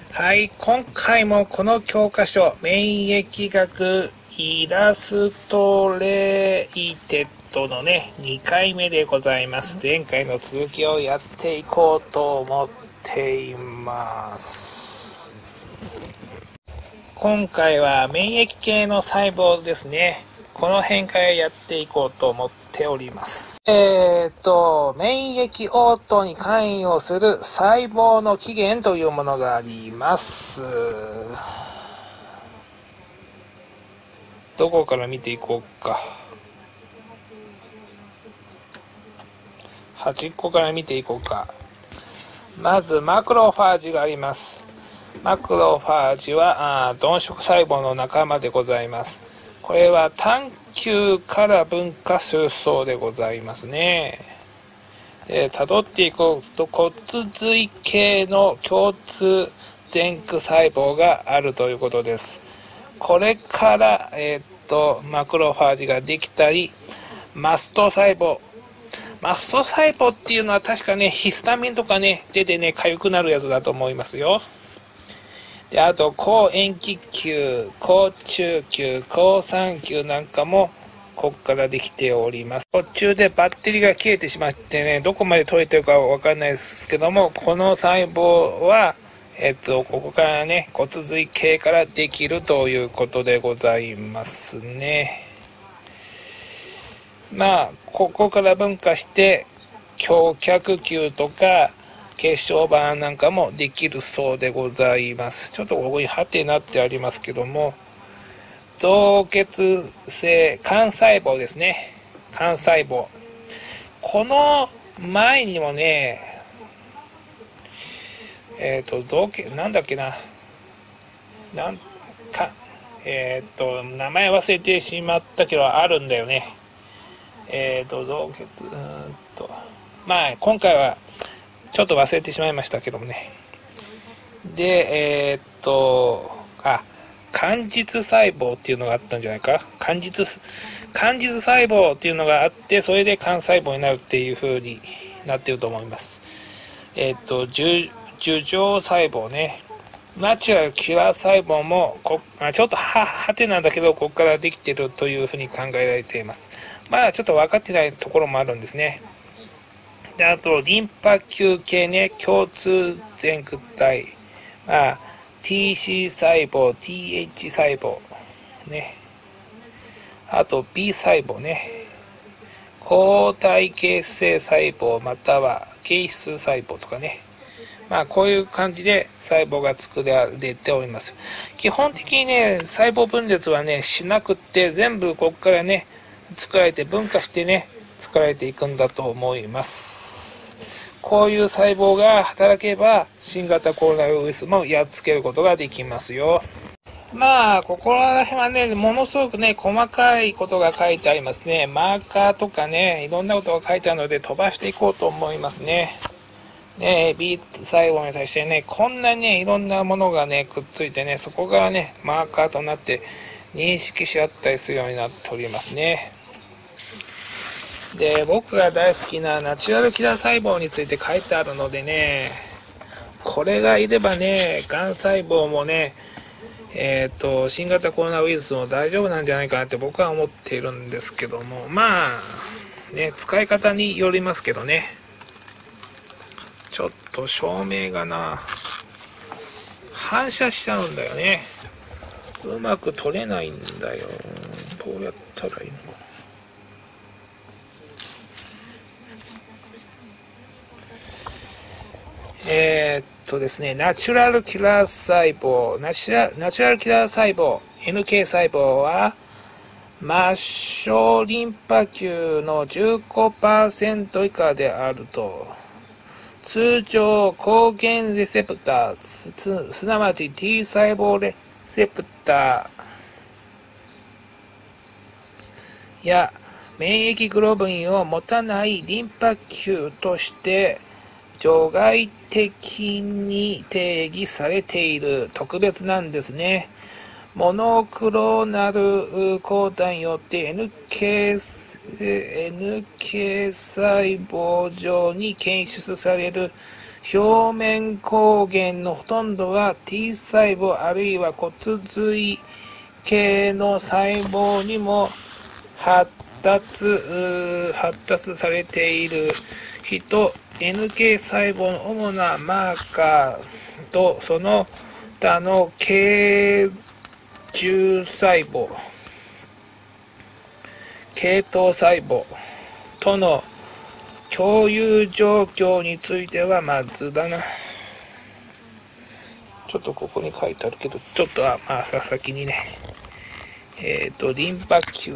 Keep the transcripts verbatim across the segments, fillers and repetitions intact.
はい、今回もこの教科書、免疫学イラストレイテッドのね、にかいめでございます。前回の続きをやっていこうと思っています。今回は免疫系の細胞ですね。この辺からやっていこうと思っております。えーと、免疫応答に関与する細胞の起源というものがあります。どこから見ていこうか。端っこから見ていこうか。まずマクロファージがあります。マクロファージは鈍色細胞の仲間でございます。これは単球から分化する層でございますね。たどっていくと骨髄系の共通前駆細胞があるということです。これから、えー、っとマクロファージができたり、マスト細胞マスト細胞っていうのは確かね、ヒスタミンとかね出てね痒くなるやつだと思いますよ。であと抗塩基球、抗中球、抗酸球なんかもここからできております。途中でバッテリーが切れてしまってね、どこまで取れてるかわかんないですけども、この細胞はえっとここからね骨髄系からできるということでございますね。まあここから分化して胸脚球とか血小板なんかもできるそうでございます。ちょっとここにハテナってありますけども、造血性幹細胞ですね。幹細胞。この前にもね、えっと造血なんだっけな、なんかえっと名前忘れてしまったけどあるんだよね。えっと造血うーんとまあ今回はちょっと忘れてしまいましたけどもね。で、えー、っと、あ、間実細胞っていうのがあったんじゃないか。間実、間実細胞っていうのがあって、それで幹細胞になるっていう風になっていると思います。えー、っと、樹状細胞ね。ナチュラルキラー細胞もこ、あ、ちょっとは、はてなんだけど、ここからできているというふうに考えられています。まあ、ちょっと分かってないところもあるんですね。であと、リンパ球系ね、共通前駆体。まあ、ティーシー 細胞、ティーエイチ 細胞、ね。あと、B 細胞ね。抗体結成細胞、または、形質細胞とかね。まあ、こういう感じで細胞が作られております。基本的にね、細胞分裂はね、しなくって、全部ここからね、作られて、分化してね、作られていくんだと思います。こういう細胞が働けば新型コロナウイルスもやっつけることができますよ。まあここら辺はねものすごくね細かいことが書いてありますね。マーカーとかねいろんなことが書いてあるので飛ばしていこうと思いますね。ね B 細胞に対してねこんなにねいろんなものがねくっついてねそこがねマーカーとなって認識し合ったりするようになっておりますね。で僕が大好きなナチュラルキラー細胞について書いてあるのでね、これがいればねがん細胞もねえっと新型コロナウイルスも大丈夫なんじゃないかなって僕は思っているんですけども、まあね使い方によりますけどね。ちょっと照明がな反射しちゃうんだよね。うまく撮れないんだよ。どうやったらいいのかな。えー、っとですね、ナチュラルキラー細胞、ナチュラ、ナチュラルキラー細胞、エヌケー 細胞は、末梢リンパ球の じゅうごパーセント 以下であると。通常、抗原レセプター、す、すなわち T 細胞レセプターや免疫グロブリンを持たないリンパ球として、除外的に定義されている。特別なんですね。モノクローナル抗体によって エヌケー、エヌケー 細胞上に検出される表面抗原のほとんどは T 細胞あるいは骨髄系の細胞にも発達、発達されている人、エヌケー 細胞の主なマーカーとその他の系中細胞、系統細胞との共有状況についてはまずだな。ちょっとここに書いてあるけど、ちょっとはまあ先にね、えっと、リンパ球。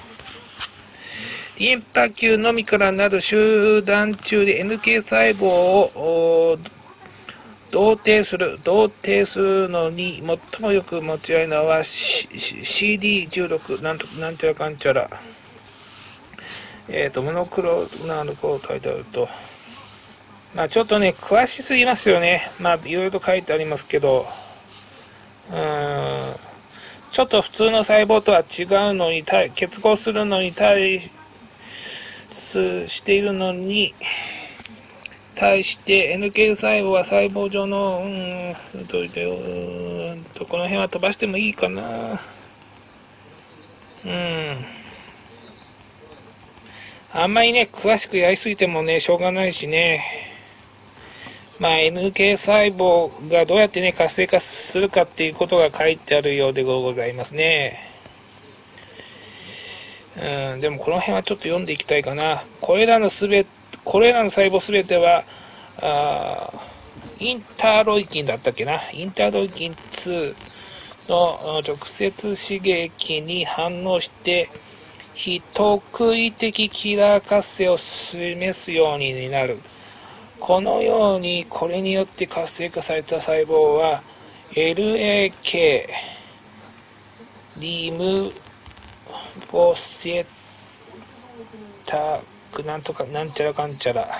リンパ球のみからなる集団中で エヌケー 細胞を同定する、同定するのに最もよく用いるのは シーディーじゅうろく、なんと、なんちゃらかんちゃら。えっと、モノクロなのこう書いてあると。まあちょっとね、詳しすぎますよね。まあいろいろと書いてありますけど、うーん、ちょっと普通の細胞とは違うのに、結合するのに対し、しているのに対して エヌケー 細胞は細胞上のうーんどういうとこの辺は飛ばしてもいいかな。うんあんまりね詳しくやりすぎてもねしょうがないしね。まあ エヌケー 細胞がどうやってね活性化するかっていうことが書いてあるようでございますね。うん、でもこの辺はちょっと読んでいきたいかな。これらのすべ、これらの細胞すべては、あインターロイキンだったっけな。インターロイキンツーの直接刺激に反応して、非特異的キラー活性を示すようになる。このように、これによって活性化された細胞は、エルエーケー、リム、フォセタクなんとかなんちゃらかんちゃら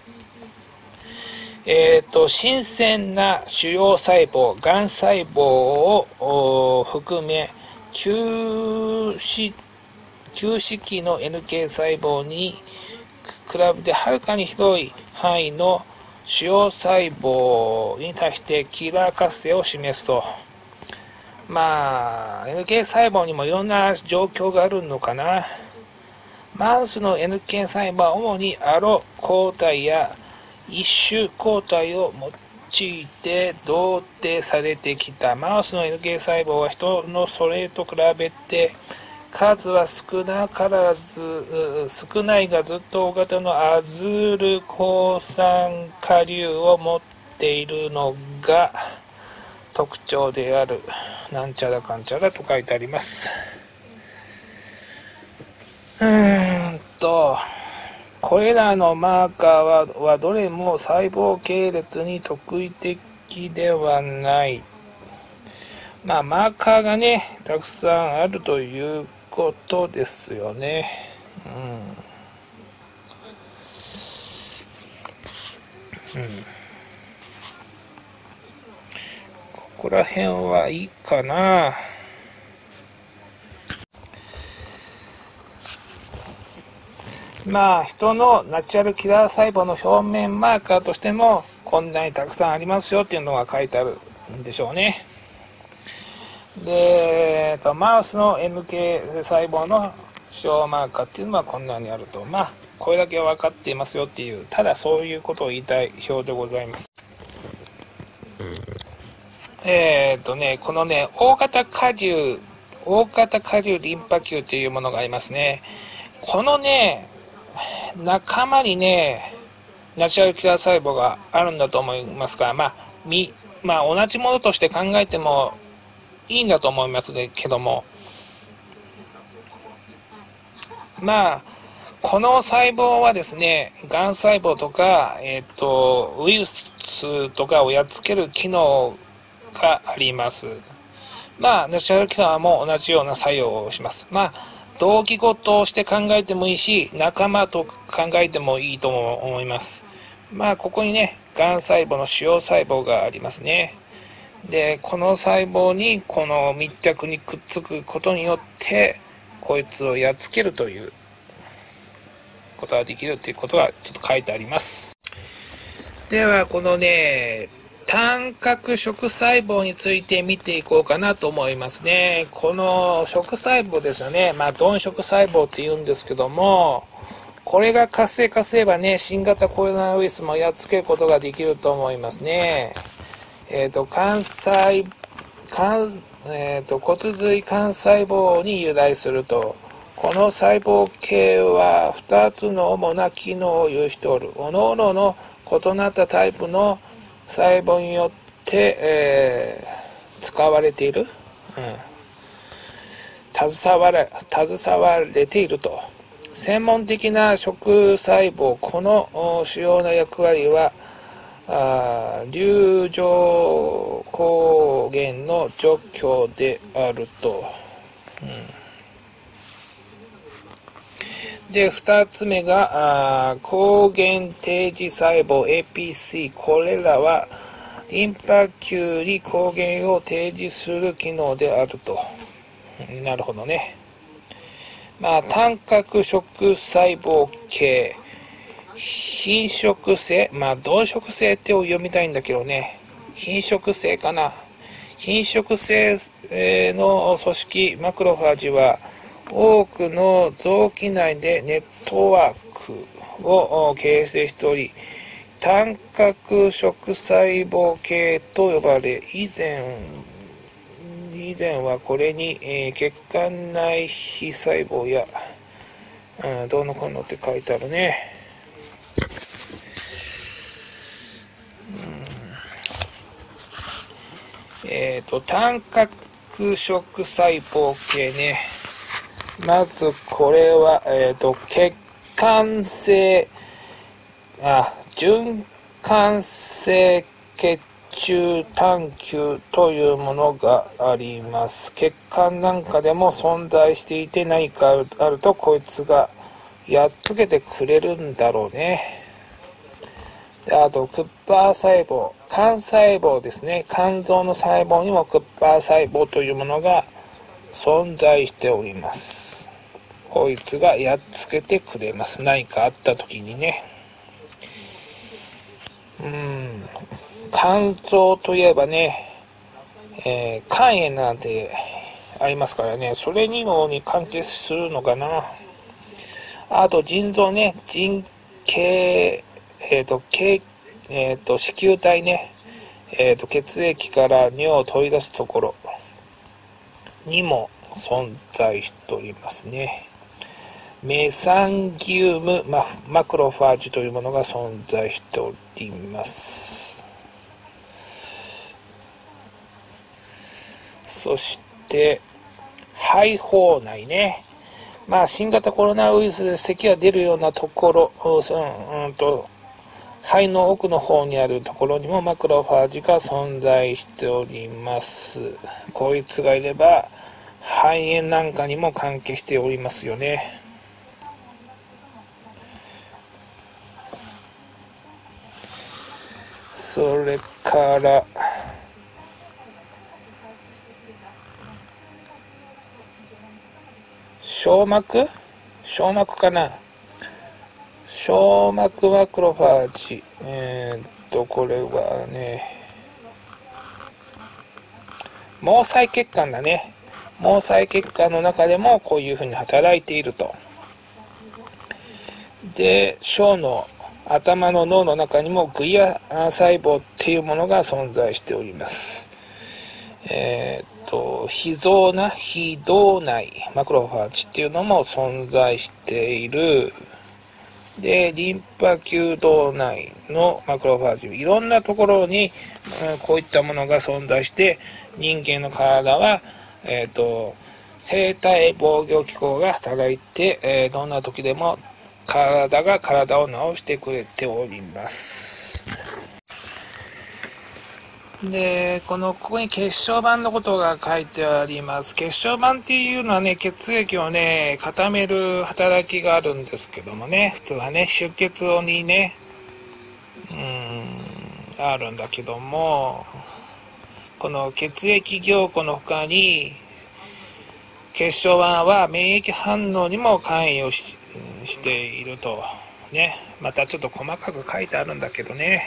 えっ、ー、と新鮮な腫瘍細胞、がん細胞を含め旧式旧式の エヌケー 細胞に比べてはるかに広い範囲の腫瘍細胞に対してキラー活性を示すと。まあ エヌケー 細胞にもいろんな状況があるのかな。マウスの エヌケー 細胞は主にアロ抗体や一種抗体を用いて同定されてきた。マウスの エヌケー 細胞は人のそれと比べて数は少なからず少ないがずっと大型のアズール抗酸化粒を持っているのが特徴である。なんちゃらかんちゃらと書いてあります。うーんとこれらのマーカーは、はどれも細胞系列に特異的ではない。まあマーカーがねたくさんあるということですよね。うん、うん、ここら辺はいいかな。まあ人のナチュラルキラー細胞の表面マーカーとしてもこんなにたくさんありますよっていうのが書いてあるんでしょうね。で、えっと、マウスの エヌケー 細胞の腫瘍マーカーっていうのはこんなにあると。まあこれだけは分かっていますよっていう、ただそういうことを言いたい表でございます。えっとねこのね大型顆粒大型顆粒リンパ球っていうものがありますね。このね仲間にねナチュラルキラー細胞があるんだと思いますから、まあみまあ同じものとして考えてもいいんだと思いますけども、まあこの細胞はですねがん細胞とか、えー、とウイルスとかをやっつける機能があります。まあナチュラルキラーも同じような作用をします。まあ同義語として考えてもいいし仲間と考えてもいいと思います。まあここにねがん細胞の腫瘍細胞がありますね。でこの細胞にこの密着にくっつくことによってこいつをやっつけるということができるということがちょっと書いてあります。 では、このね、単核食細胞について見ていこうかなと思いますね。この食細胞ですよね。まあ、鈍食細胞って言うんですけども、これが活性化すればね、新型コロナウイルスもやっつけることができると思いますね。えっ、ー、と、幹細、幹、えっ、ー、と、骨髄幹細胞に由来すると、この細胞系はふたつの主な機能を有しておる。各々の異なったタイプの細胞によって、えー、使われている、うん、携われ、携われていると。専門的な食細胞、この主要な役割は、あ流状抗原の除去であると。うん、で、二つ目が、あ抗原提示細胞 エーピーシー。これらは、リンパ球に抗原を提示する機能であると。なるほどね。まあ、単核食細胞系、品食性、まあ、動食性ってを読みたいんだけどね。品食性かな。品食性の組織マクロファージは、多くの臓器内でネットワークを形成しており、単核食細胞系と呼ばれ、以前、以前はこれに、えー、血管内皮細胞や、うん、どうのこうのって書いてあるね。うん、えっ、ー、と、単核食細胞系ね。まずこれは、えっ、ー、と、血管性、あ、循環性血中単球というものがあります。血管なんかでも存在していて、何かあるとこいつがやっつけてくれるんだろうね。で、あとクッパー細胞、肝細胞ですね。肝臓の細胞にもクッパー細胞というものが存在しております。こいつがやっつけてくれます。何かあった時にね。うん、肝臓といえばね、えー、肝炎なんてありますからね、それにもに関係するのかな。あと腎臓ね、腎系、えっ、ー、と、系、えっ、ー、と、子宮体ね、えっ、ー、と、血液から尿を取り出すところにも存在しておりますね。メサンギウム、ま、マクロファージというものが存在しております。そして、肺胞内ね。まあ、新型コロナウイルスで咳が出るようなところ、うんうんと、肺の奥の方にあるところにもマクロファージが存在しております。こいつがいれば、肺炎なんかにも関係しておりますよね。それから小膜小膜かな小膜マクロファージ。えー、っと、これはね、毛細血管だね。毛細血管の中でもこういうふうに働いていると。で、小脳、頭の脳の中にもグリア細胞っていうものが存在しております。えー、っと、脾臓な、脾動内マクロファージっていうのも存在している。で、リンパ球動内のマクロファージ、いろんなところに、うん、こういったものが存在して、人間の体は、えー、っと、生体防御機構が働いて、えー、どんな時でも体が体を治してくれております。で、この、ここに血小板のことが書いてあります。血小板っていうのはね、血液をね、固める働きがあるんですけどもね、普通はね、出血にね、うーん、あるんだけども、この血液凝固の他に、血小板は免疫反応にも関与し、していると。ね。 またちょっと細かく書いてあるんだけどね。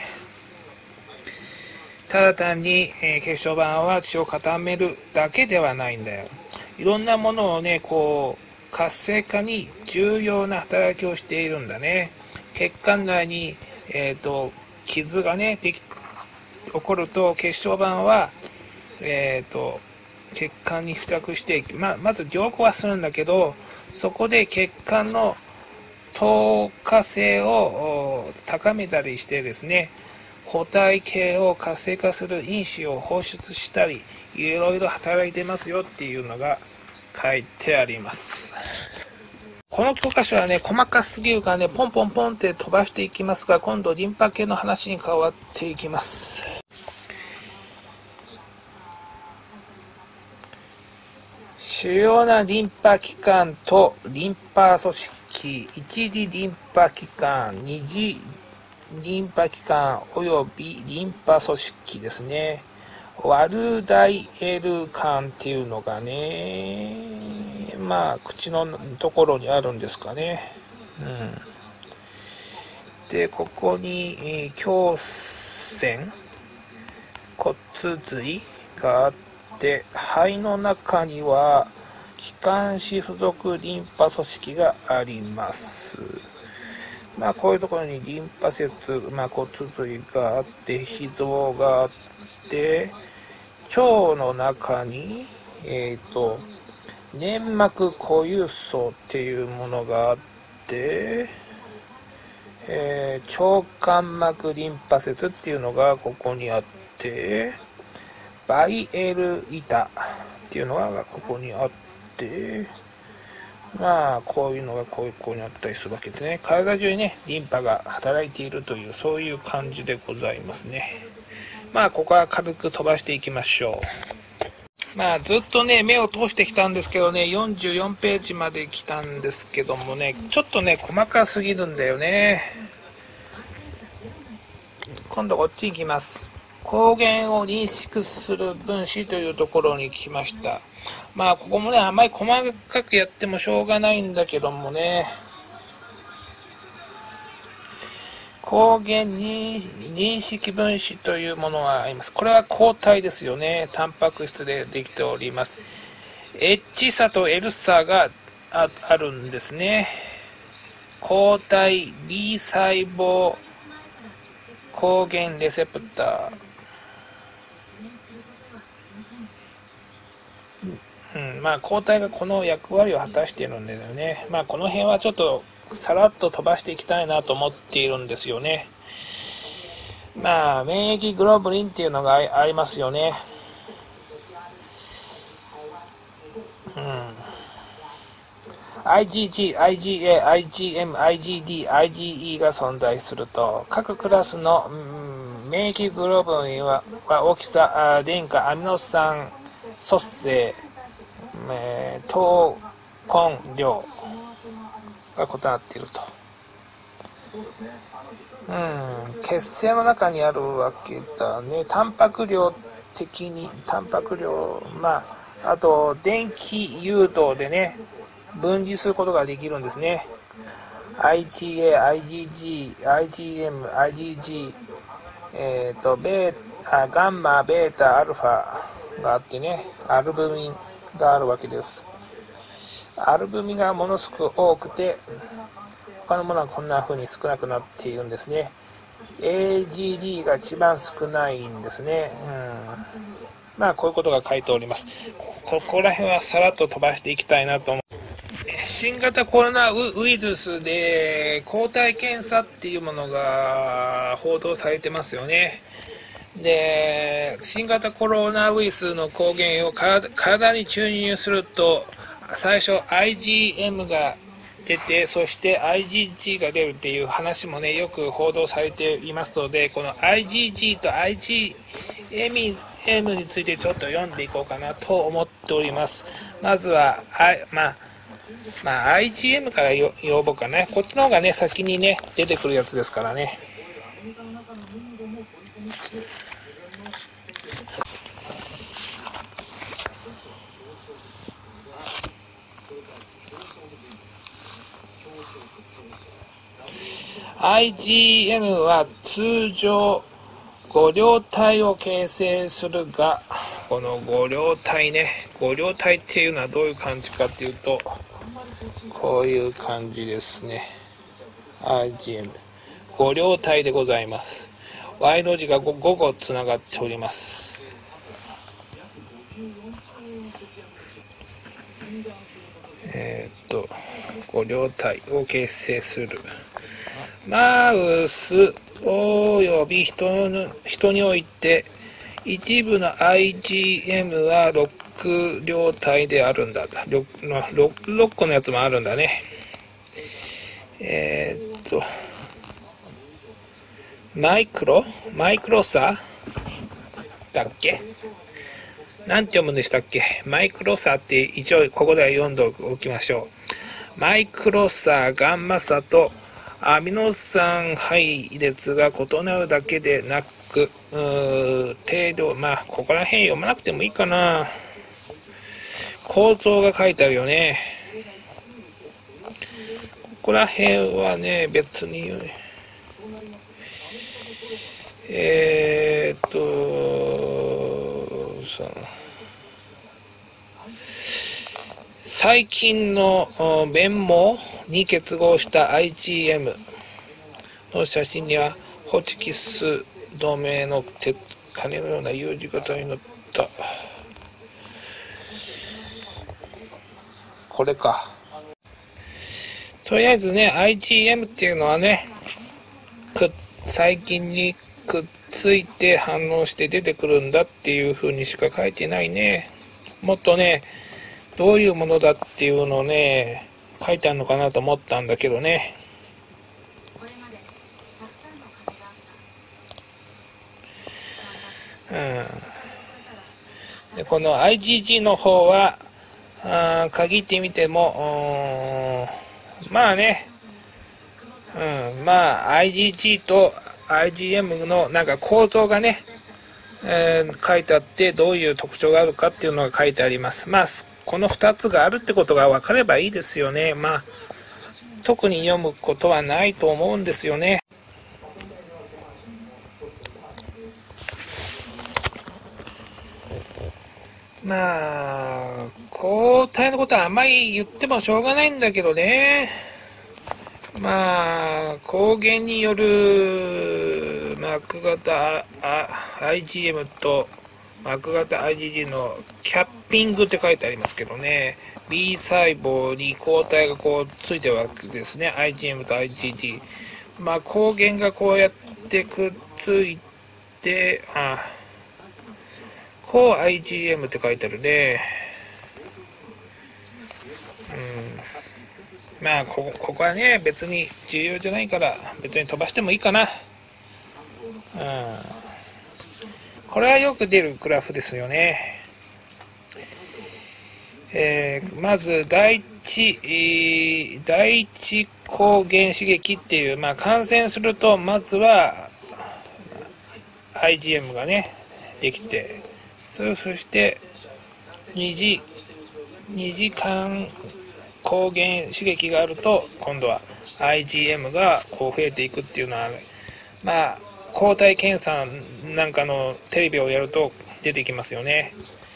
ただ単に、えー、血小板は血を固めるだけではないんだよ。いろんなものをね、こう、活性化に重要な働きをしているんだね。血管内に、えーと、傷がね、でき起こると、血小板は、えーと、血管に付着して、ま、まず凝固はするんだけど、そこで血管の透過性を高めたりしてですね、補体系を活性化する因子を放出したり、いろいろ働いてますよっていうのが書いてあります。この教科書はね、細かすぎるからね、ポンポンポンって飛ばしていきますが、今度リンパ系の話に変わっていきます。主要なリンパ器官とリンパ組織、一次リンパ器官、二次リンパ器官およびリンパ組織ですね。ワルダイエル管っていうのがね、まあ口のところにあるんですかね。うん、でここに、えー、胸腺、骨髄があって肺の中には気管支付属リンパ組織があります。まあこういうところにリンパ節、まあ、骨髄があって脾臓があって腸の中にえっ、ー、と粘膜固有層っていうものがあって、えー、腸間膜リンパ節っていうのがここにあってバイエル板っていうのがここにあってまあこういうのがこういうこうにあったりするわけでね、体中にねリンパが働いているというそういう感じでございますね。まあここは軽く飛ばしていきましょう。まあずっとね目を通してきたんですけどね、よんじゅうよんページまで来たんですけどもね、ちょっとね細かすぎるんだよね。今度こっち行きます。抗原を認識する分子というところに来ました。まあここもねあまり細かくやってもしょうがないんだけどもね、抗原認識分子というものがあります。これは抗体ですよね。タンパク質でできております。H 差と L 差が あ, あるんですね。抗体 B 細胞抗原レセプター、うん、まあ抗体がこの役割を果たしているんだよね。まあこの辺はちょっとさらっと飛ばしていきたいなと思っているんですよね。まあ免疫グロブリンっていうのがありますよね。うん、アイジージー、アイジーエー、アイジーエム、アイジーディー、アイジーイー が存在すると、各クラスの、うん、免疫グロブリンは大きさ、電荷、アミノ酸組成、えー、糖根量が異なっていると。うん、血清の中にあるわけだね。タンパク量的に、タンパク量、まあ、あと電気誘導でね、分離することができるんですね。アイジーエー、アイジージー、アイジーエム、アイジージー、えっと、ベータ、ガンマ、ベータ、アルファがあってね、アルブミンがあるわけです。アルブミンがものすごく多くて、他のものはこんな風に少なくなっているんですね。エージーディー が一番少ないんですね。うん、まあこういうことが書いております。こ, ここら辺はさらっと飛ばしていきたいなと思う。新型コロナウイルスで抗体検査っていうものが報道されてますよね。で、新型コロナウイルスの抗原を体に注入すると最初 アイジーエム が出て、そして アイジージー が出るっていう話もねよく報道されていますので、この アイジージー と アイジーエム についてちょっと読んでいこうかなと思っております。まずはまあまあ アイジーエム から呼ぼうかね。こっちの方がね先にね出てくるやつですからね。 アイジーエム は通常五両体を形成するが、この五両体ね、五両体っていうのはどういう感じかっていうと、こういう感じですね。アイジーエム。五両体でございます。Y の字が ご, ご個つながっております。えー、っと、五両体を結成する。マウスおよび人の人において一部の アイジーエム はろく両体であるんだ。ろく, ろっこのやつもあるんだね。えー、っとマイクロマイクロサだっけ、なんて読むんでしたっけ。マイクロサって一応ここでは読んでおきましょう。マイクロサ、ガンマ差とアミノ酸配列が異なるだけでなく、うー定量、まあここら辺読まなくてもいいかな。構造が書いてあるよね。ここら辺はね、別にえーっとさ最近の弁毛に結合した アイジーエム の写真にはホチキス同盟の鉄金のような U 字型になった。これか。とりあえずね アイジーエム っていうのはね、細菌にくっついて反応して出てくるんだっていう風にしか書いてないね。もっとねどういうものだっていうのをね書いてあるのかなと思ったんだけどね。うん、でこの アイジージー の方はあ限ってみてもまあね、うん、まあ アイジージー と アイジーエム のなんか構造がね、えー、書いてあってどういう特徴があるかっていうのが書いてあります。まあこのふたつがあるってことが分かればいいですよね。まあ特に読むことはないと思うんですよね。まあ抗体のことはあんまり言ってもしょうがないんだけどね。まあ抗原による膜型 アイジーエム と膜型 アイジージー のキャッピングって書いてありますけどね、 B 細胞に抗体がこうついてるわけですね。 アイジーエム と アイジージー、 まあ抗原がこうやってくっついて、あこう アイジーエム って書いてあるね。うん、まあここ、ここはね別に重要じゃないから別に飛ばしてもいいかな。うん、これはよく出るグラフですよね。えー、まず第一、えー、第一抗原刺激っていう、まあ、感染するとまずは アイジーエム がねできて、そして二次二次間抗原刺激があると今度は アイジーエム がこう増えていくっていうのは、まあ抗体検査なんかのテレビをやると出てきますよね。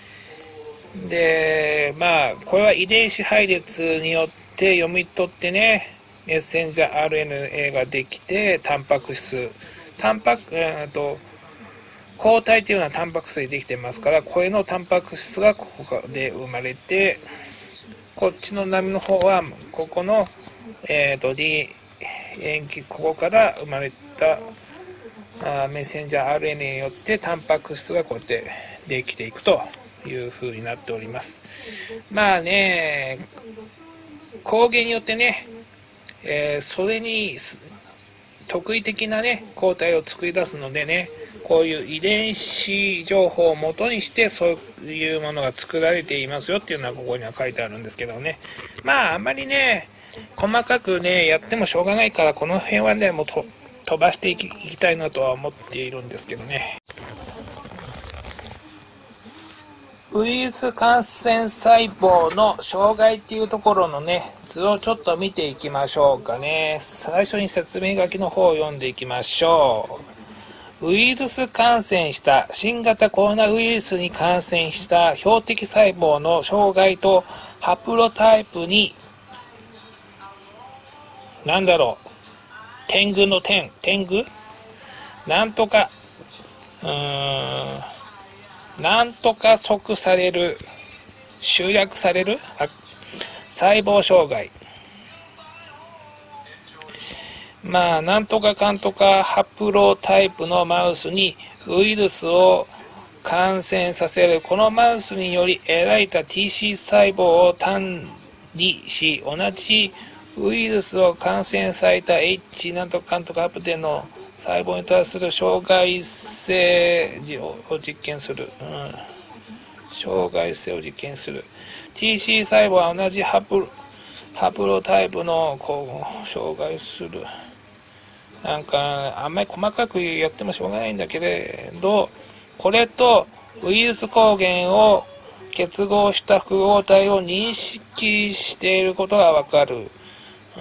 でまあこれは遺伝子配列によって読み取ってね、メッセンジャー アールエヌエー ができてタンパク質タンパク、えー、と抗体というのはタンパク質でできてますから、これのタンパク質がここで生まれて、こっちの波の方はここの、えー、と D 塩基ここから生まれたあメッセンジャー アールエヌエー によってタンパク質がこうやってできていくという風になっております。まあね抗原によってね、えー、それに特異的なね抗体を作り出すのでね、こういう遺伝子情報を元にしてそういうものが作られていますよっていうのはここには書いてあるんですけどね。まああんまりね細かくねやってもしょうがないから、この辺はねもうと飛ばしていき、いきたいなとは思っているんですけどね。 ウイルス感染細胞の障害っていうところのね、図をちょっと見ていきましょうかね。最初に説明書きの方を読んでいきましょう。ウイルス感染した新型コロナウイルスに感染した標的細胞の障害とハプロタイプに、なんだろう、天狗の天、天狗なんとか、うーん、なんとか即される、集約される細胞障害。まあ、なんとかかんとかハプロタイプのマウスにウイルスを感染させる。このマウスにより得られた ティーシー 細胞を単にし、同じウイルスを感染された H なんとかかんとかハプテの細胞に対する障害性を実験する。うん、障害性を実験する。ティーシー 細胞は同じハプロ、ハプロタイプのこう障害する。なんかあんまり細かくやってもしょうがないんだけれど、これとウイルス抗原を結合した複合体を認識していることがわかる。うん、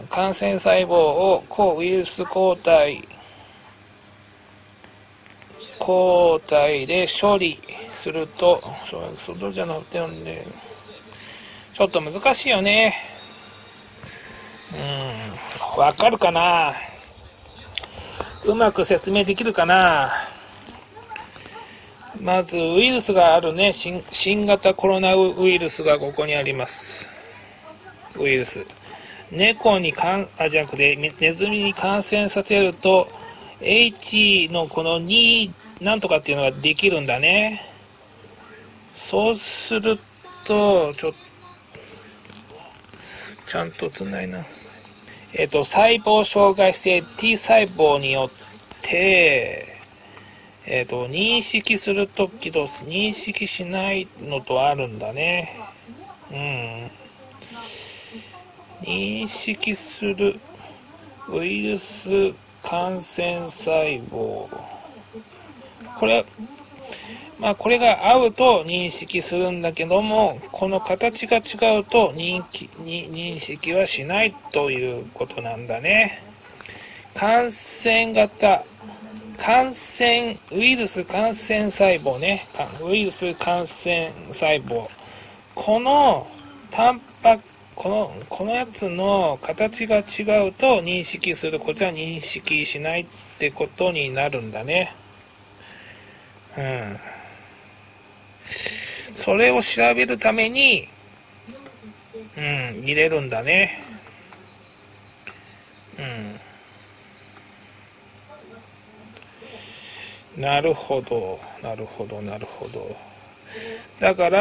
感染細胞を抗ウイルス抗体抗体で処理すると、そうそうじゃなくてね、ちょっと難しいよね。うん、わかるかな。うまく説明できるかな。まずウイルスがあるね。新、新型コロナウイルスがここにあります。ウイルス。猫にかん、あ、じゃなくて、ネズミに感染させると、H のこのになんとかっていうのができるんだね。そうすると、ちょっと、ちゃんとつないな。えっと、細胞障害性 T 細胞によって、えっと、認識するときと認識しないのとあるんだね。うん。認識するウイルス感染細胞。これ、まあこれが合うと認識するんだけども、この形が違うと認識、認識はしないということなんだね。感染型、感染、ウイルス感染細胞ね。ウイルス感染細胞。このタンパクこの、このやつの形が違うと認識する。こちら認識しないってことになるんだね。うん。それを調べるために、うん、入れるんだね。うん。なるほど、なるほど、なるほど。だから、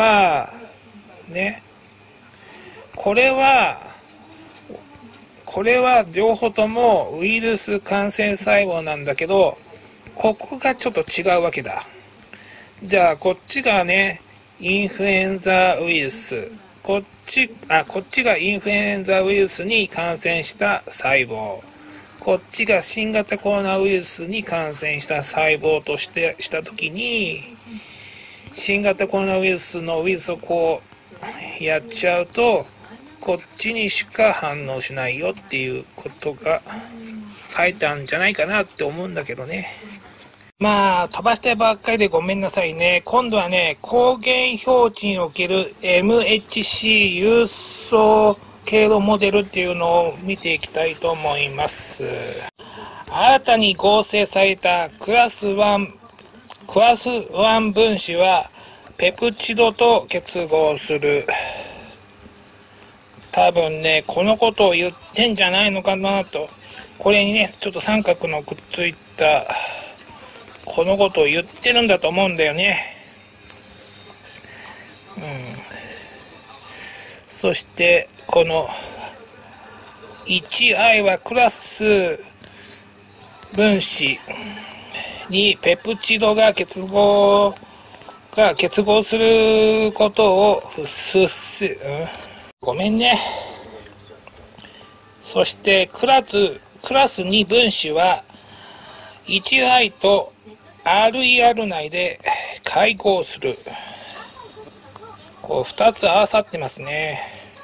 ね。これは、これは両方ともウイルス感染細胞なんだけど、ここがちょっと違うわけだ。じゃあ、こっちがね、インフルエンザウイルス。こっち、あ、こっちがインフルエンザウイルスに感染した細胞。こっちが新型コロナウイルスに感染した細胞として、したときに、新型コロナウイルスのウイルスをこう、やっちゃうと、こっちにしか反応しないよっていうことが書いてあるんじゃないかなって思うんだけどね。まあ、飛ばしてばっかりでごめんなさいね。今度はね、抗原表示における エムエイチシー 郵送経路モデルっていうのを見ていきたいと思います。新たに合成されたクラスいち、クラスいち分子はペプチドと結合する。多分ね、このことを言ってんじゃないのかなと。これにね、ちょっと三角のくっついた、このことを言ってるんだと思うんだよね。うん。そして、この いちアイ はクラス分子にペプチドが結合、が結合することをすす、うんごめんね。そしてクラス、クラスに分子は いちアイ と アールイーアール 内で会合する。 こうふたつ合わさってますね。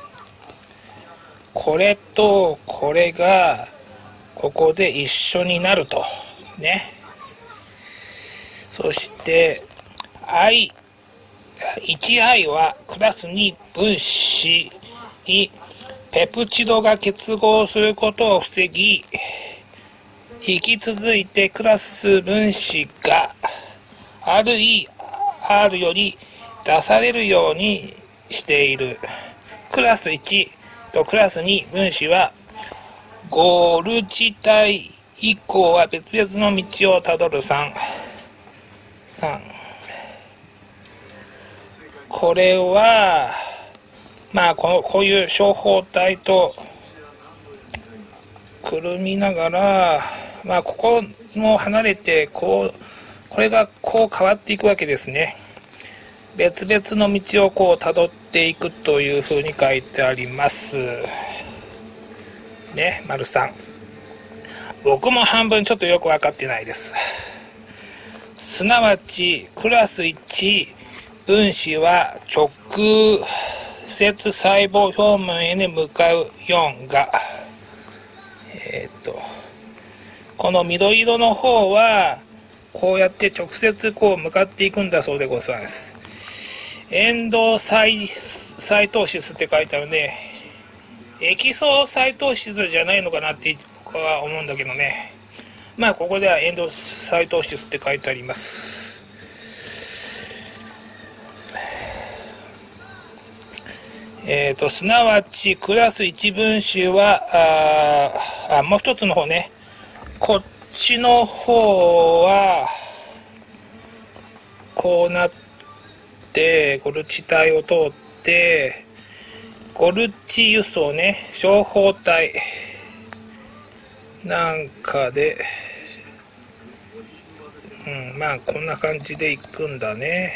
これとこれがここで一緒になるとね。そしてI、いちアイ はクラスに分子にペプチドが結合することを防ぎ、引き続いてクラス分子が アールイーアール より出されるようにしている。クラスいちとクラスに分子はゴール地帯以降は別々の道をたどるさん。さん。これは、まあこの、こういう小胞体とくるみながら、まあここも離れて、こう、これがこう変わっていくわけですね。別々の道をこう辿っていくというふうに書いてあります。ね、丸さん。僕も半分ちょっとよく分かってないです。すなわち、クラスいち分子は直接細胞表面へ向かうよんが、えっと、この緑色の方は、こうやって直接こう向かっていくんだそうでございます。エンドサイサイトーシスって書いてあるね。エキソサイトーシスじゃないのかなって僕は思うんだけどね。まあここではエンドサイトーシスって書いてあります。えーと、すなわちクラスいち分子はああもう一つの方ね。こっちの方はこうなってゴルチ体を通ってゴルチ輸送ね、小胞体なんかで、うん、まあこんな感じでいくんだね。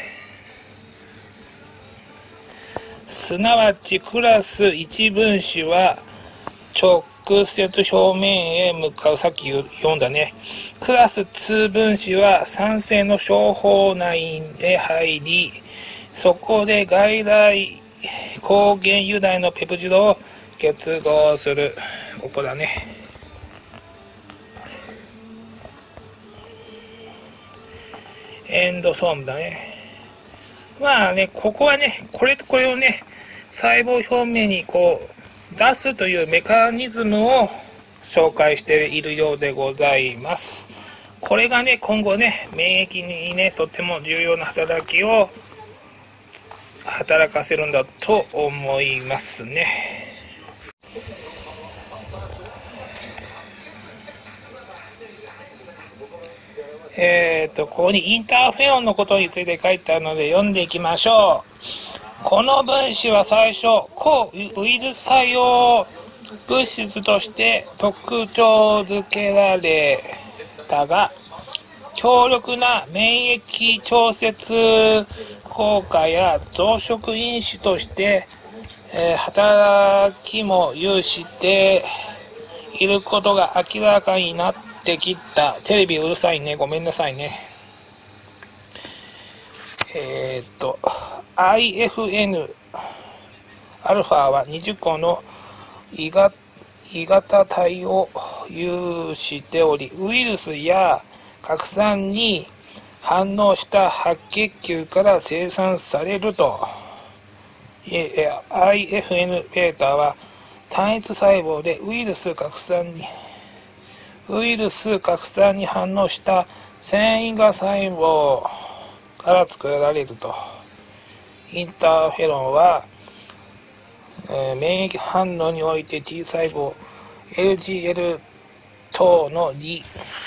すなわちクラスいち分子は直接表面へ向かう。さっき読んだね。クラスに分子は酸性の小胞内へ入り、そこで外来抗原由来のペプチドを結合する。ここだね。エンドソームだね。まあね、ここはね、これとこれをね、細胞表面にこう出すというメカニズムを紹介しているようでございます。これがね、今後ね、免疫にね、とても重要な働きを働かせるんだと思いますね。えっと、ここにインターフェロンのことについて書いてあるので読んでいきましょう。この分子は最初、抗ウイルス作用物質として特徴づけられたが、強力な免疫調節効果や増殖因子として、えー、働きも有していることが明らかになってきた。テレビうるさいね。ごめんなさいね。えー、っと、アイエフエヌ アルファはにじゅっこの異型体を有しており、ウイルスや核酸に反応した白血球から生産されると。アイエフエヌ ベータは単一細胞でウイルス核酸にウイルス核酸に反応した繊維が細胞から作られると。インターフェロンは、えー、免疫反応において T 細胞 エルジーエル 等のリ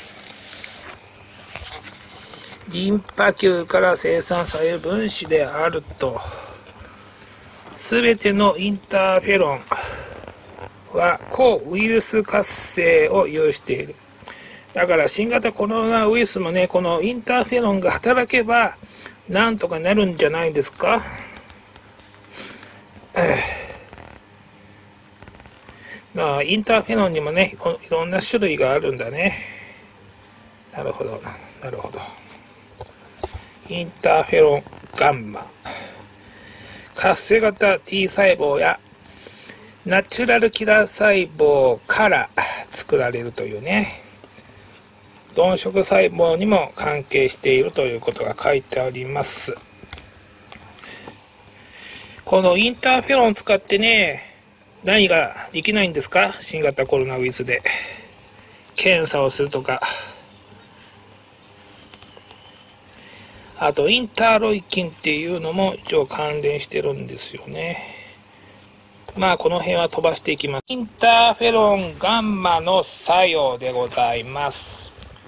リンパ球から生産される分子であると。すべてのインターフェロンは抗ウイルス活性を有している。だから新型コロナウイルスもね、このインターフェロンが働けばなんとかなるんじゃないですか。まあ、インターフェロンにもね、いろんな種類があるんだね。なるほど、なるほど。インターフェロンガンマ。 活性型 T 細胞やナチュラルキラー細胞から作られるというね、鈍色細胞にも関係しているということが書いてあります。このインターフェロンを使ってね、何ができないんですか？新型コロナウイルスで検査をするとか、あとインターロイキンっていうのも一応関連してるんですよね。まあこの辺は飛ばしていきます。インターフェロンガンマの作用でございます。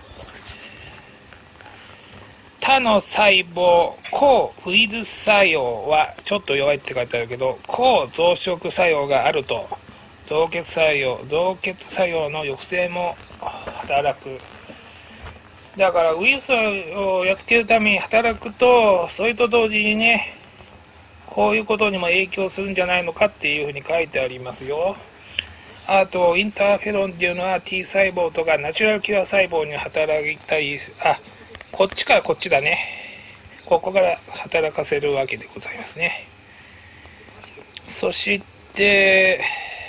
他の細胞、抗ウイルス作用はちょっと弱いって書いてあるけど、抗増殖作用があると、造血作用、造血作用の抑制も働く。だからウイルスをやっつけるために働くと、それと同時にね、こういうことにも影響するんじゃないのかっていうふうに書いてありますよ。あと、インターフェロンっていうのは T 細胞とかナチュラルキラー細胞に働いたり、あ、こっちからこっちだね。ここから働かせるわけでございますね。そして、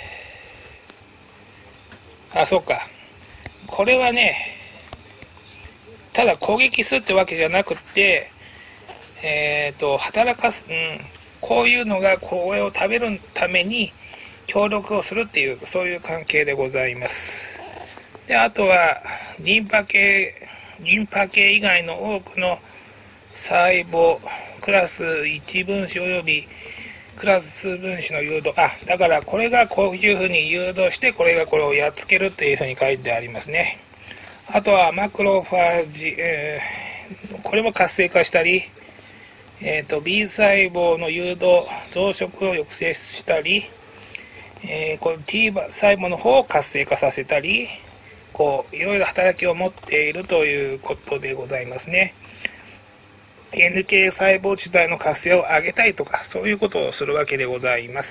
あ、そうか。これはね、ただ攻撃するってわけじゃなくて、えっと、働かす、うん、こういうのがこれを食べるために協力をするっていう、そういう関係でございます。で、あとは、リンパ系、リンパ系以外の多くの細胞、クラスいち分子及びクラスに分子の誘導、あ、だからこれがこういうふうに誘導して、これがこれをやっつけるっていうふうに書いてありますね。あとはマクロファージ、えー、これも活性化したり、えーと、B 細胞の誘導、増殖を抑制したり、えー、この T 細胞の方を活性化させたり、こういろいろ働きを持っているということでございますね。エヌケー 細胞自体の活性を上げたいとか、そういうことをするわけでございます。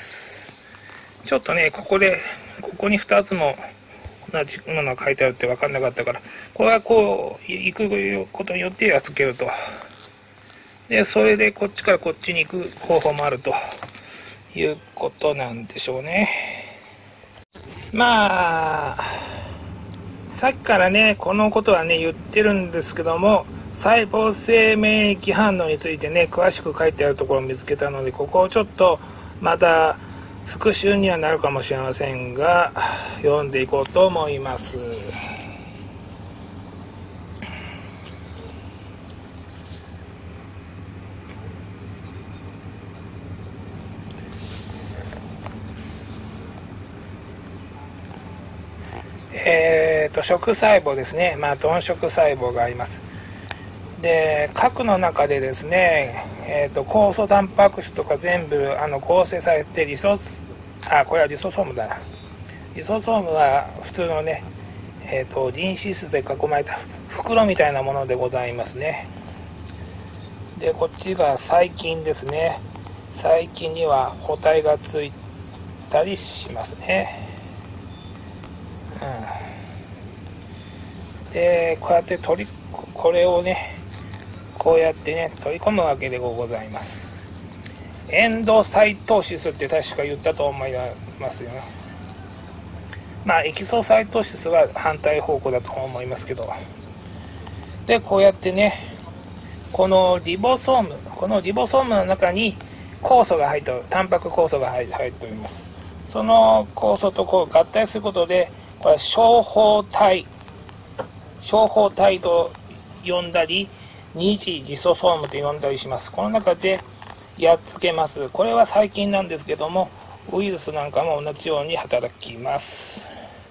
ちょっとね、ここで、ここにふたつも同じものが書いてあるって分かんなかったから、これはこう、行くことによってやっつけると。で、それでこっちからこっちに行く方法もあるということなんでしょうね。まあ、さっきからね、このことはね、言ってるんですけども、細胞性免疫反応についてね、詳しく書いてあるところを見つけたので、ここをちょっとまた復習にはなるかもしれませんが、読んでいこうと思います。えーと、食細胞ですね。まあ、鈍色細胞があります。で、核の中でですね、えーと、酵素タンパク質とか全部あの構成されて、リソあ、これはリソソームだな。リソソームは普通のね、えーと、リン脂質で囲まれた袋みたいなものでございますね。で、こっちが細菌ですね。細菌には包帯がついたりしますね。うん、で、こうやって取り、これをね、こうやってね、取り込むわけでございます。エンドサイトーシスって確か言ったと思いますよね。まあ、エキソサイトーシスは反対方向だと思いますけど。で、こうやってね、このリボソーム、このリボソームの中に酵素が入っておる、タンパク酵素が入っております。その酵素とこう合体することで、これは小胞体、小胞体と呼んだり、二次リソソームと呼んだりします。この中でやっつけます。これは細菌なんですけども、ウイルスなんかも同じように働きます。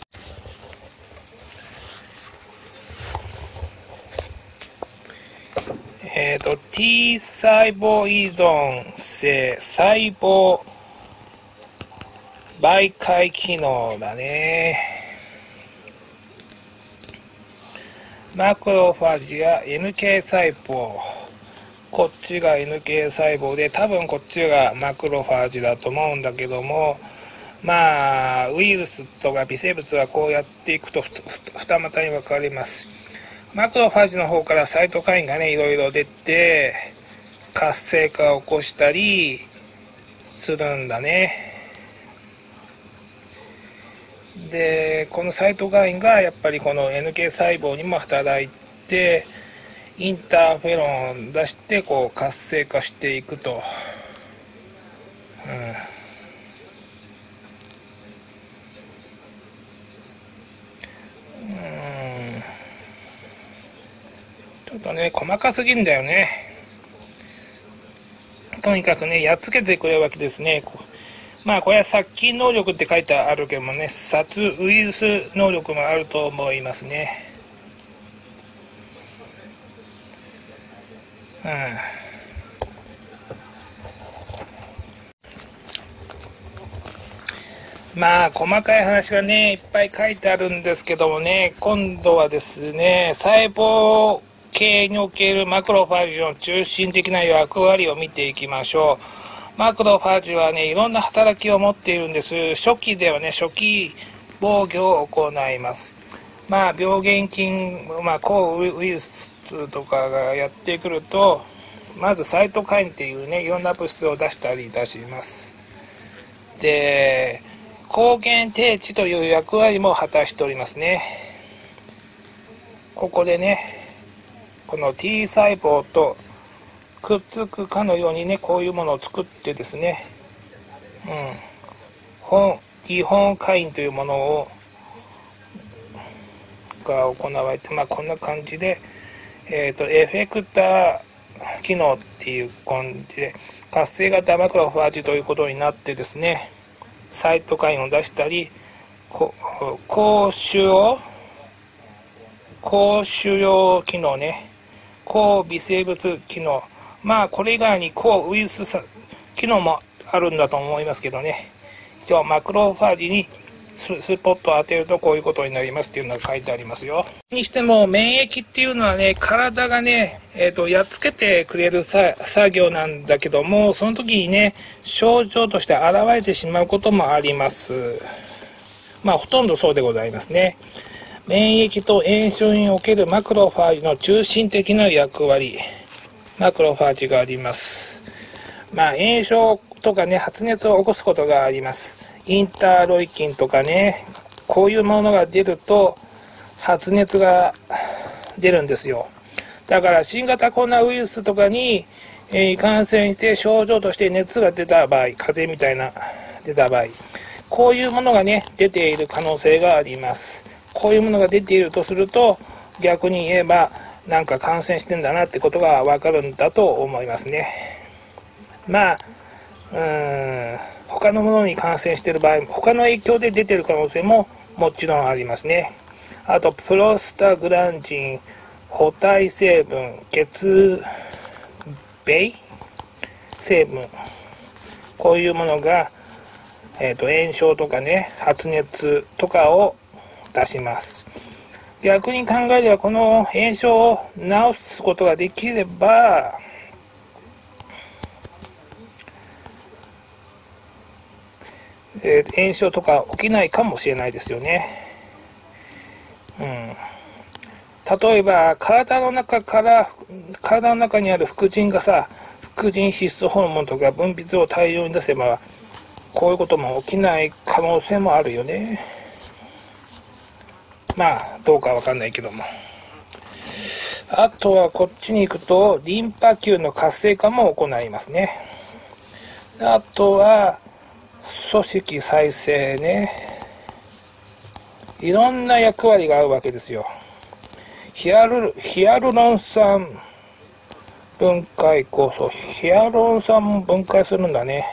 えっと、T 細胞依存性細胞媒介機能だね。マクロファージや エヌケー 細胞、こっちが エヌケー 細胞で、多分こっちがマクロファージだと思うんだけども、まあウイルスとか微生物はこうやっていくと二股に分かれます。マクロファージの方からサイトカインがね、いろいろ出て活性化を起こしたり、 するんだね。で、このサイトカインがやっぱりこの エヌケー 細胞にも働いて、インターフェロンを出してこう活性化していくと、うん、うんちょっとね細かすぎるんだよね。とにかくねやっつけてくれるわけですね。まあこれは殺菌能力って書いてあるけどもね、殺ウイルス能力もあると思いますね。うん、まあ細かい話がねいっぱい書いてあるんですけどもね、今度はですね細胞系におけるマクロファージの中心的な役割を見ていきましょう。マクロファージはねいろんな働きを持っているんです。初期ではね初期防御を行います。まあ病原菌、まあ、抗ウイルスとかがやってくるとまずサイトカインっていうねいろんな物質を出したりいたします。で抗原定置という役割も果たしておりますね。ここでねこの T 細胞とくっつくかのようにねこういうものを作ってですね、うん、本基本カインというものをが行われて、まあこんな感じで、えっとエフェクター機能っていう感じで活性型マクロファージということになってですね、サイトカインを出したり、抗腫瘍抗腫瘍機能ね、抗微生物機能、まあこれ以外に抗ウイルス機能もあるんだと思いますけどね、一応マクロファージにスポットを当てるとこういうことになりますっていうのが書いてありますよ。にしても免疫っていうのはね体がね、えーと、やっつけてくれる作業なんだけども、その時にね症状として現れてしまうこともあります。まあほとんどそうでございますね。免疫と炎症におけるマクロファージの中心的な役割、マクロファージがあります。まあ炎症とかね発熱を起こすことがあります。インターロイキンとかねこういうものが出ると発熱が出るんですよ。だから新型コロナウイルスとかに、えー、感染して症状として熱が出た場合、風邪みたいな出た場合、こういうものがね出ている可能性があります。こういうものが出ているとすると逆に言えばなんか感染してんだなってことがわかるんだと思いますね。まあうーん他のものに感染している場合、他の影響で出ている可能性ももちろんありますね。あとプロスタグランジン、補体成分、血米成分、こういうものが、えーと、炎症とかね発熱とかを出します。逆に考えればこの炎症を治すことができればえー、炎症とか起きないかもしれないですよね。うん、例えば体の中から体の中にある副腎がさ、副腎脂質ホルモンとか分泌を大量に出せばこういうことも起きない可能性もあるよね。まあどうかわかんないけども、あとはこっちに行くとリンパ球の活性化も行いますね。あとは組織再生ね、いろんな役割があるわけですよ。ヒアルヒアルロン酸分解酵素、ヒアルロン酸も分解するんだね。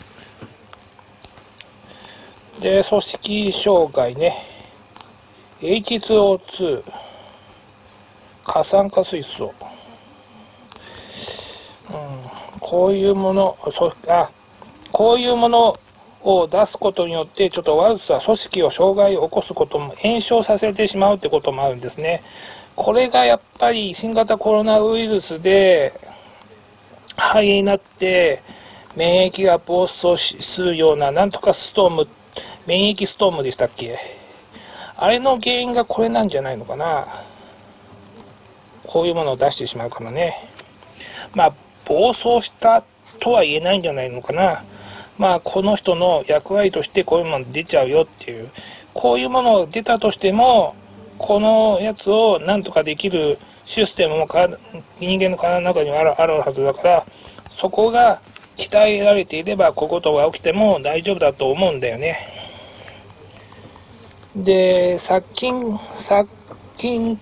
で組織障害ね、 エイチツーオーツー 過酸化水素、うん、こういうものそあこういうものを出すことによってちょっと悪さ組織を障害を起こすことも炎症させてしまうってこともあるんですね。これがやっぱり新型コロナウイルスで肺になって免疫が暴走するようななんとかストーム、免疫ストームでしたっけ、あれの原因がこれなんじゃないのかな。こういうものを出してしまうからね。まあ暴走したとは言えないんじゃないのかな。 まあこの人の役割としてこういうもの出ちゃうよっていう、こういうものが出たとしてもこのやつをなんとかできるシステムも人間の体の中にはある、あるはずだから、そこが鍛えられていればこういうことが起きても大丈夫だと思うんだよね。で、殺菌殺菌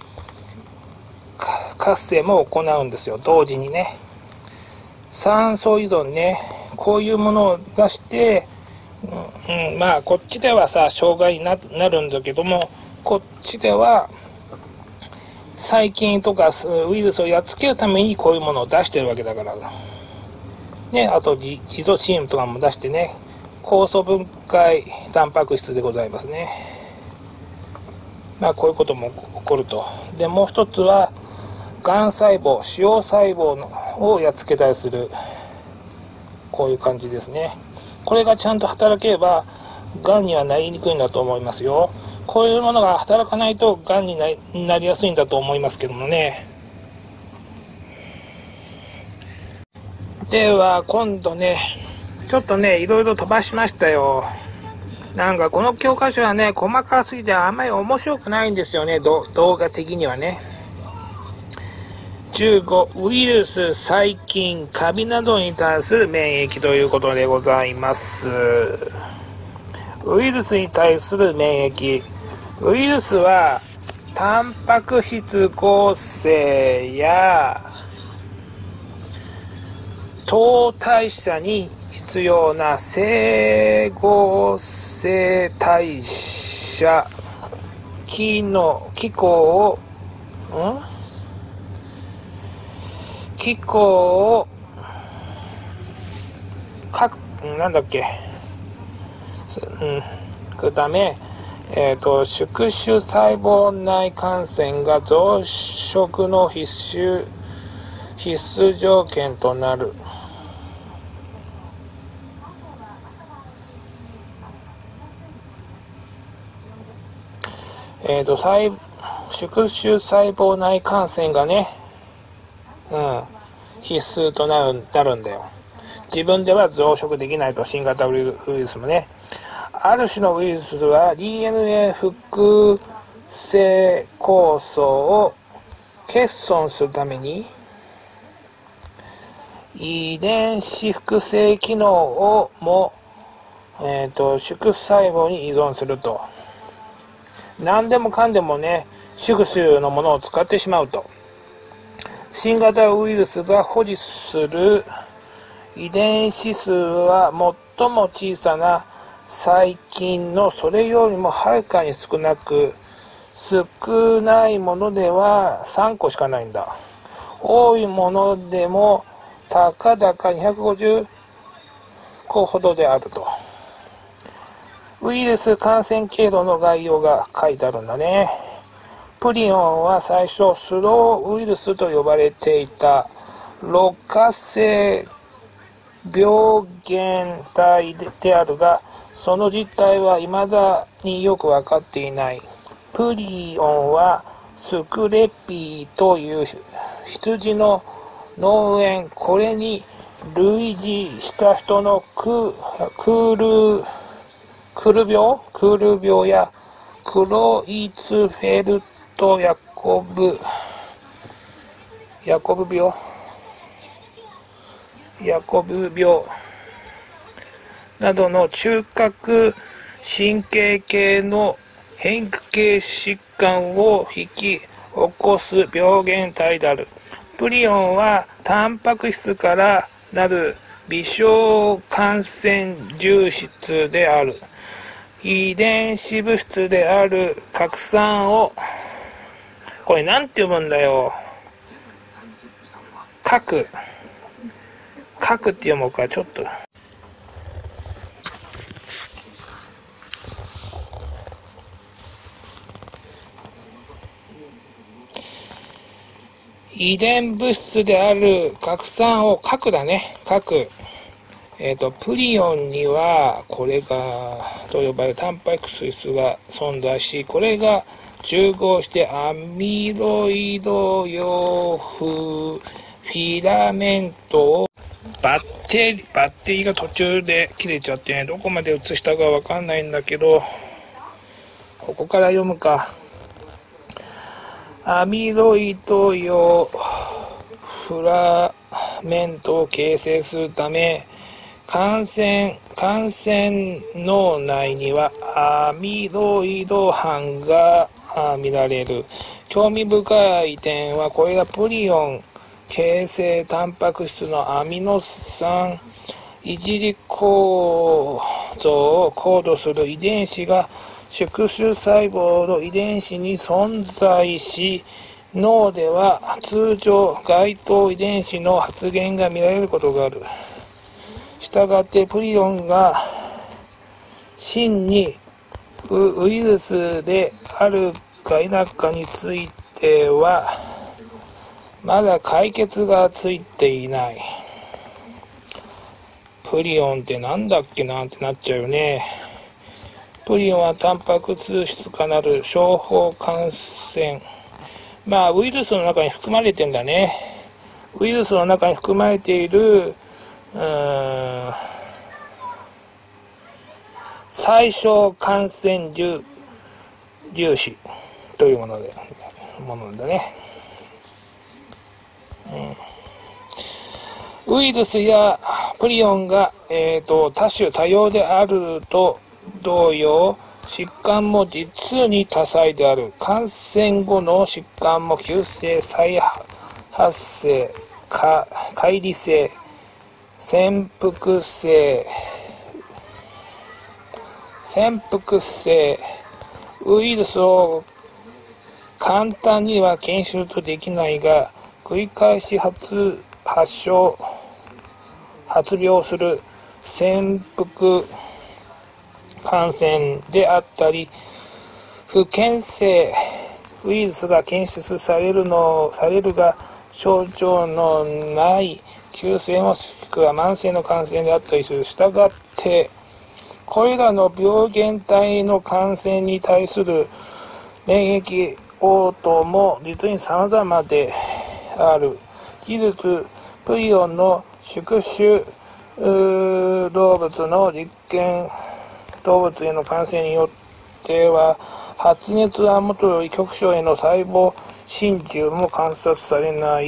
活性も行うんですよ、同時にね。酸素依存ね、こういうものを出して、うんうん、まあこっちではさ障害に な, なるんだけども、こっちでは細菌とかウイルスをやっつけるためにこういうものを出してるわけだからね。あとジゾチームとかも出してね、酵素分解タンパク質でございますね。まあこういうことも起こると。でもう一つはがん細胞、腫瘍細胞のをやっつけたりする、こういう感じですね。これがちゃんと働けばがんにはなりにくいんだと思いますよ。こういうものが働かないとがんに な, なりやすいんだと思いますけどもね。では今度ね、ちょっとねいろいろ飛ばしましたよ。なんかこの教科書はね細かすぎてあんまり面白くないんですよね、動画的にはね。じゅうご、ウイルス、細菌、カビなどに対する免疫ということでございます。ウイルスに対する免疫。ウイルスはタンパク質構成や糖代謝に必要な整合性代謝機能機構をん機構をかなんだっけうんくるため、えーと、宿主細胞内感染が増殖の必須必須条件となる。えーと、細宿主細胞内感染がね、うん、必須となる、なるんだよ。自分では増殖できないと、新型ウイルスもね。ある種のウイルスは ディーエヌエー 複製酵素を欠損するために遺伝子複製機能をも、えーと、宿主細胞に依存すると。何でもかんでもね、宿主のものを使ってしまうと。新型ウイルスが保持する遺伝子数は最も小さな細菌のそれよりもはるかに少なく、少ないものではさんこしかないんだ。多いものでもたかだかにひゃくごじゅっこほどであると。ウイルス感染経路の概要が書いてあるんだね。プリオンは最初スローウイルスと呼ばれていた六花性病原体であるが、その実態は未だによくわかっていない。プリオンはスクレピーという羊の脳炎、これに類似した人のクールクル病クール病やクロイツフェルトヤコブヤコブ病ヤコブ病などの中核神経系の変形疾患を引き起こす病原体である。プリオンはタンパク質からなる微小感染粒子である。遺伝子物質である核酸を、これなんて読むんだよ。核。核って読もうか、ちょっと。遺伝物質である核酸を核だね。核。えっと、プリオンには、これが、と呼ばれるタンパク質が存在し、これが重合してアミロイド様フィラメントをバッテリー、バッテリーが途中で切れちゃってね、どこまで映したかわかんないんだけど、ここから読むか。アミロイド用フラメントを形成するため、感染、感染脳内にはアミロイド斑が見られる。興味深い点は、これがプリオン形成タンパク質のアミノ酸一次構造をコードする遺伝子が宿主細胞の遺伝子に存在し、脳では通常該当遺伝子の発現が見られることがある。したがってプリオンが真に ウ, ウイルスであるか否かについてはまだ解決がついていない。プリオンってなんだっけなってなっちゃうよね。プリオンはタンパク質化なる小胞感染。まあウイルスの中に含まれてんだね。ウイルスの中に含まれているうーん最小感染粒粒子というものでものだね。うん、ウイルスやプリオンが、えーと、多種多様であると同様、疾患も実に多彩である。感染後の疾患も急性再発生、か解離性、潜伏性、潜伏性、ウイルスを簡単には検出できないが、繰り返し 発, 発症、発病する潜伏感染であったり、不検性ウイルスが検出されるのされるが症状のない急性もしくは慢性の感染であったりする。したがってこれらの病原体の感染に対する免疫応答も実に様々である。技術プリオンの宿主動物の実験動物への感染によっては発熱はもとより局所への細胞侵入も観察されない。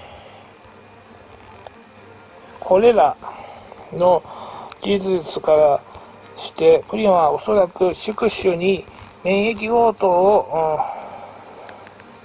これらの技術からしてプリオンはおそらく宿主に免疫応答を、うん、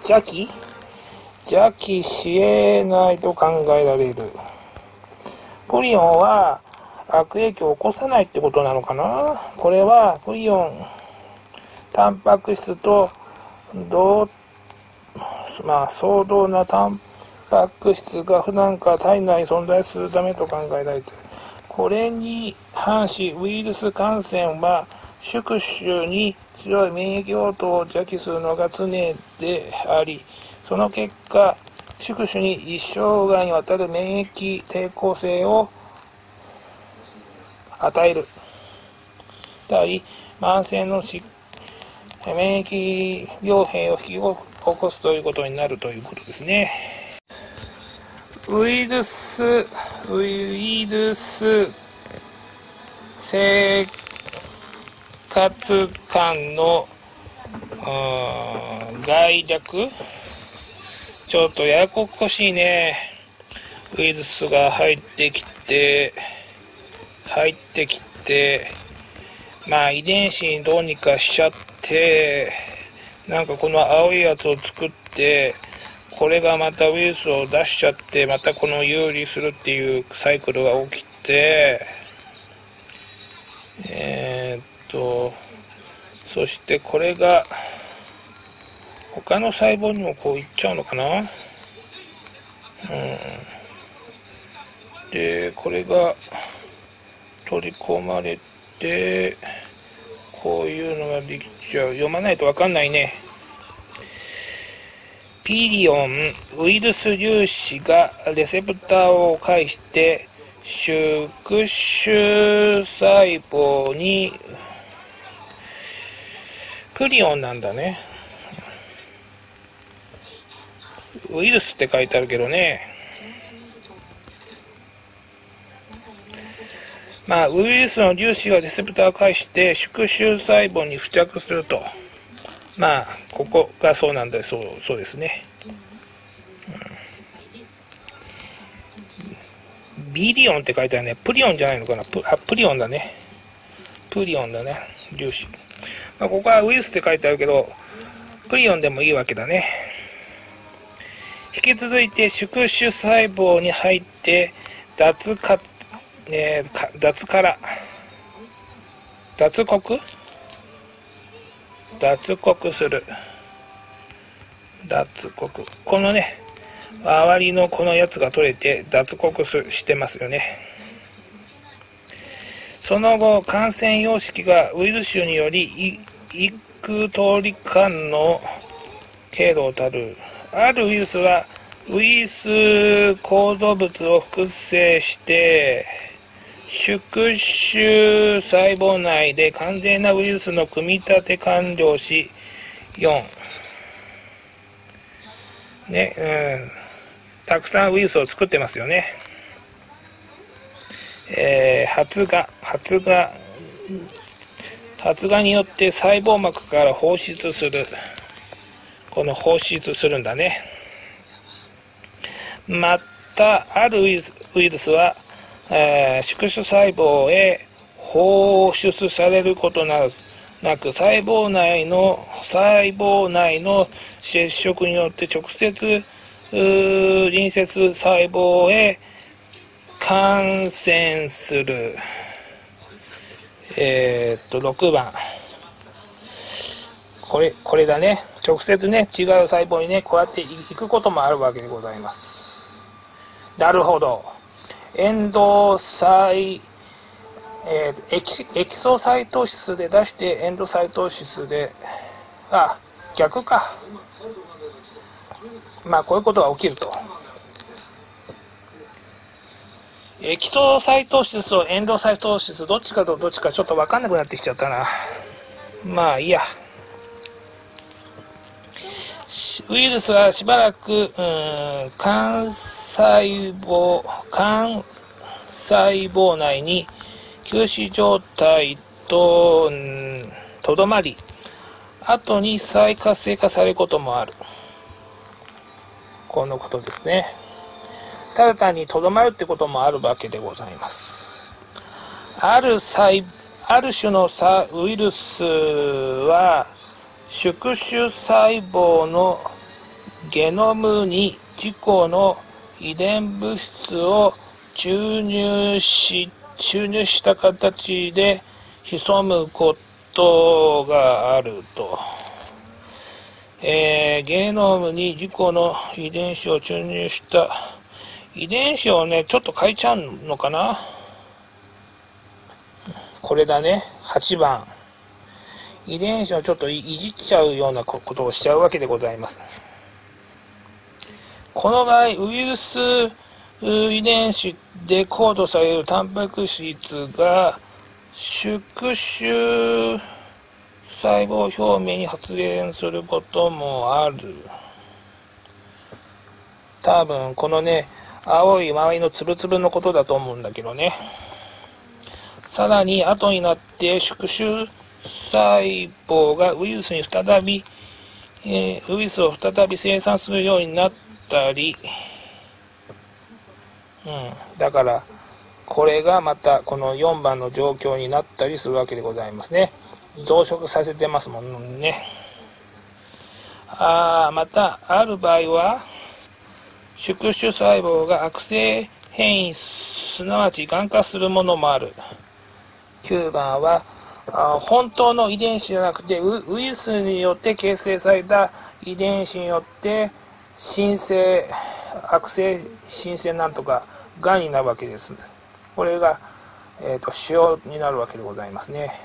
邪気邪気し得ないと考えられる。プリオンは悪影響を起こさないってことなのかな。これはプリオンタンパク質と同まあ相当なタンパク質が普段から体内に存在するためと考えられている。これに反しウイルス感染は宿主に強い免疫応答を邪気するのが常であり、その結果宿主に一生涯にわたる免疫抵抗性を与える。対慢性の免疫病変を引き起こすということになるということですね。ウイルスウイルス生活間の概略ちょっとややこしいね。ウイルスが入ってきて入ってきてまあ遺伝子にどうにかしちゃってなんかこの青いやつを作ってこれがまたウイルスを出しちゃってまたこの有利するっていうサイクルが起きてえー、っとそしてこれが他の細胞にもこういっちゃうのかな。うんでこれが取り込まれてこういうのができちゃう。読まないとわかんないね。ピリオンウイルス粒子がレセプターを介して宿主細胞にプリオンなんだね。ウイルスって書いてあるけどね。 まあ、ウイルスの粒子がレセプターを介して宿主細胞に付着すると。まあ、ここがそうなんだそう、そうですね。うん、ビリオンって書いてあるね。プリオンじゃないのかな。プあプリオンだね。プリオンだね。粒子。まあ、ここはウイルスって書いてあるけど、プリオンでもいいわけだね。引き続いて宿主細胞に入って脱か、えー、か脱から脱穀脱穀する脱穀このね周りのこのやつが取れて脱穀してますよね。その後感染様式がウイルス種により幾通り間の経路をたる。あるウイルスはウイルス構造物を複製して宿主細胞内で完全なウイルスの組み立て完了し、よんね、うん、たくさんウイルスを作ってますよね。えー、発芽発芽発芽によって細胞膜から放出する。この放出するんだね。またあるウイルス、ウイルスは、えー、宿主細胞へ放出されることなく細胞内の細胞内の接触によって直接隣接細胞へ感染する。えー、っとろくばんこれこれだね。直接ね違う細胞にねこうやって行くこともあるわけでございます。なるほど。エンドサイ、えー、エキエキソサイトシスで出してエンドサイトシスで、あ、逆か。まあこういうことが起きると。エキソサイトシスとエンドサイトシスどっちかとどっちかちょっと分かんなくなってきちゃったな。まあいいや。ウイルスはしばらく、うん、幹細胞、幹細胞内に休止状態と、とどまり、後に再活性化されることもある。このことですね。ただ単にとどまるってこともあるわけでございます。ある細、ある種のウイルスは、宿主細胞のゲノムに自己の遺伝物質を注入し、注入した形で潜むことがあると。えー、ゲノムに自己の遺伝子を注入した遺伝子をね、ちょっと変えちゃうのかな。これだね、はちばん。遺伝子をちょっといじっちゃうようなことをしちゃうわけでございます。この場合、ウイルス遺伝子でコードされるタンパク質が宿主細胞表面に発現することもある。多分このね、青い周りのつぶつぶのことだと思うんだけどね。さらに後になって宿主細胞がウイルスに再び、えー、ウイルスを再び生産するようになったり、うん、だからこれがまたこのよんばんの状況になったりするわけでございますね。増殖させてますもんね。あまたある場合は宿主細胞が悪性変異すなわちがん化するものもある。きゅうばんはあ本当の遺伝子じゃなくて ウ, ウイルスによって形成された遺伝子によって新生悪性新生なんとかがんになるわけです。これが、えーと、腫瘍になるわけでございますね。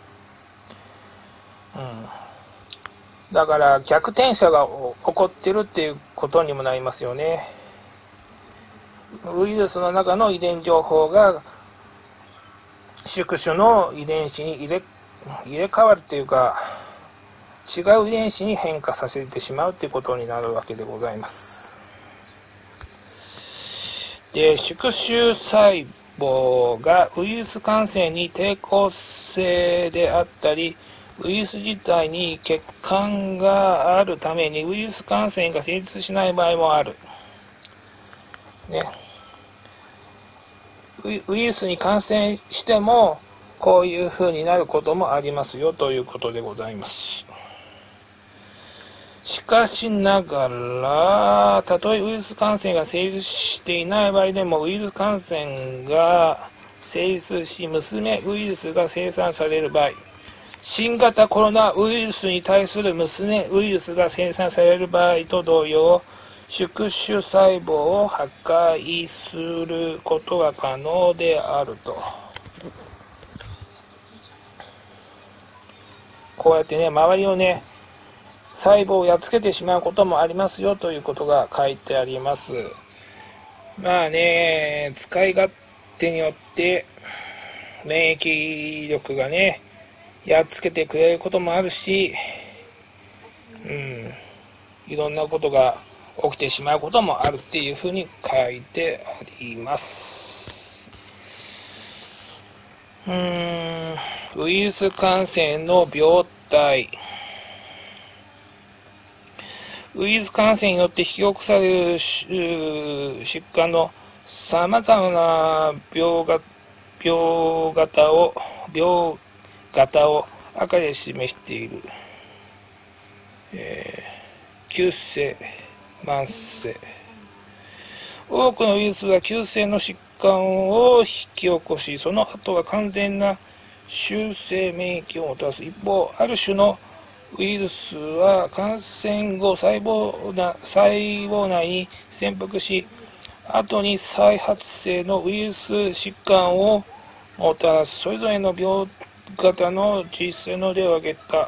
うん、だから逆転写が起こってるっていうことにもなりますよね。ウイルスの中の遺伝情報が宿主の遺伝子に入れ、入れ替わるっていうか違う遺伝子に変化させてしまうということになるわけでございます。で宿主細胞がウイルス感染に抵抗性であったり、ウイルス自体に欠陥があるためにウイルス感染が成立しない場合もある。ね。ウイルスに感染してもこういう風になることもありますよということでございます。しかしながら、たとえウイルス感染が成立していない場合でも、ウイルス感染が成立し、娘ウイルスが生産される場合、新型コロナウイルスに対する娘ウイルスが生産される場合と同様、宿主細胞を破壊することが可能であると。こうやってね、周りをね、細胞をやっつけてしまうこともありますよということが書いてあります。まあね、使い勝手によって免疫力がね、やっつけてくれることもあるし、うん、いろんなことが起きてしまうこともあるっていうふうに書いてあります。うーん、ウイルス感染の病態。ウイルス感染によって引き起こされる疾患のさまざまな病が病型を病型を赤で示している、えー、急性、慢性。多くのウイルスは急性の疾患を引き起こし、その後は完全な終生免疫をもたらす。一方、ある種のウイルスは感染後細胞な細胞内に潜伏し、後に再発性のウイルス疾患をもたらす。それぞれの病型の実際の例を挙げた。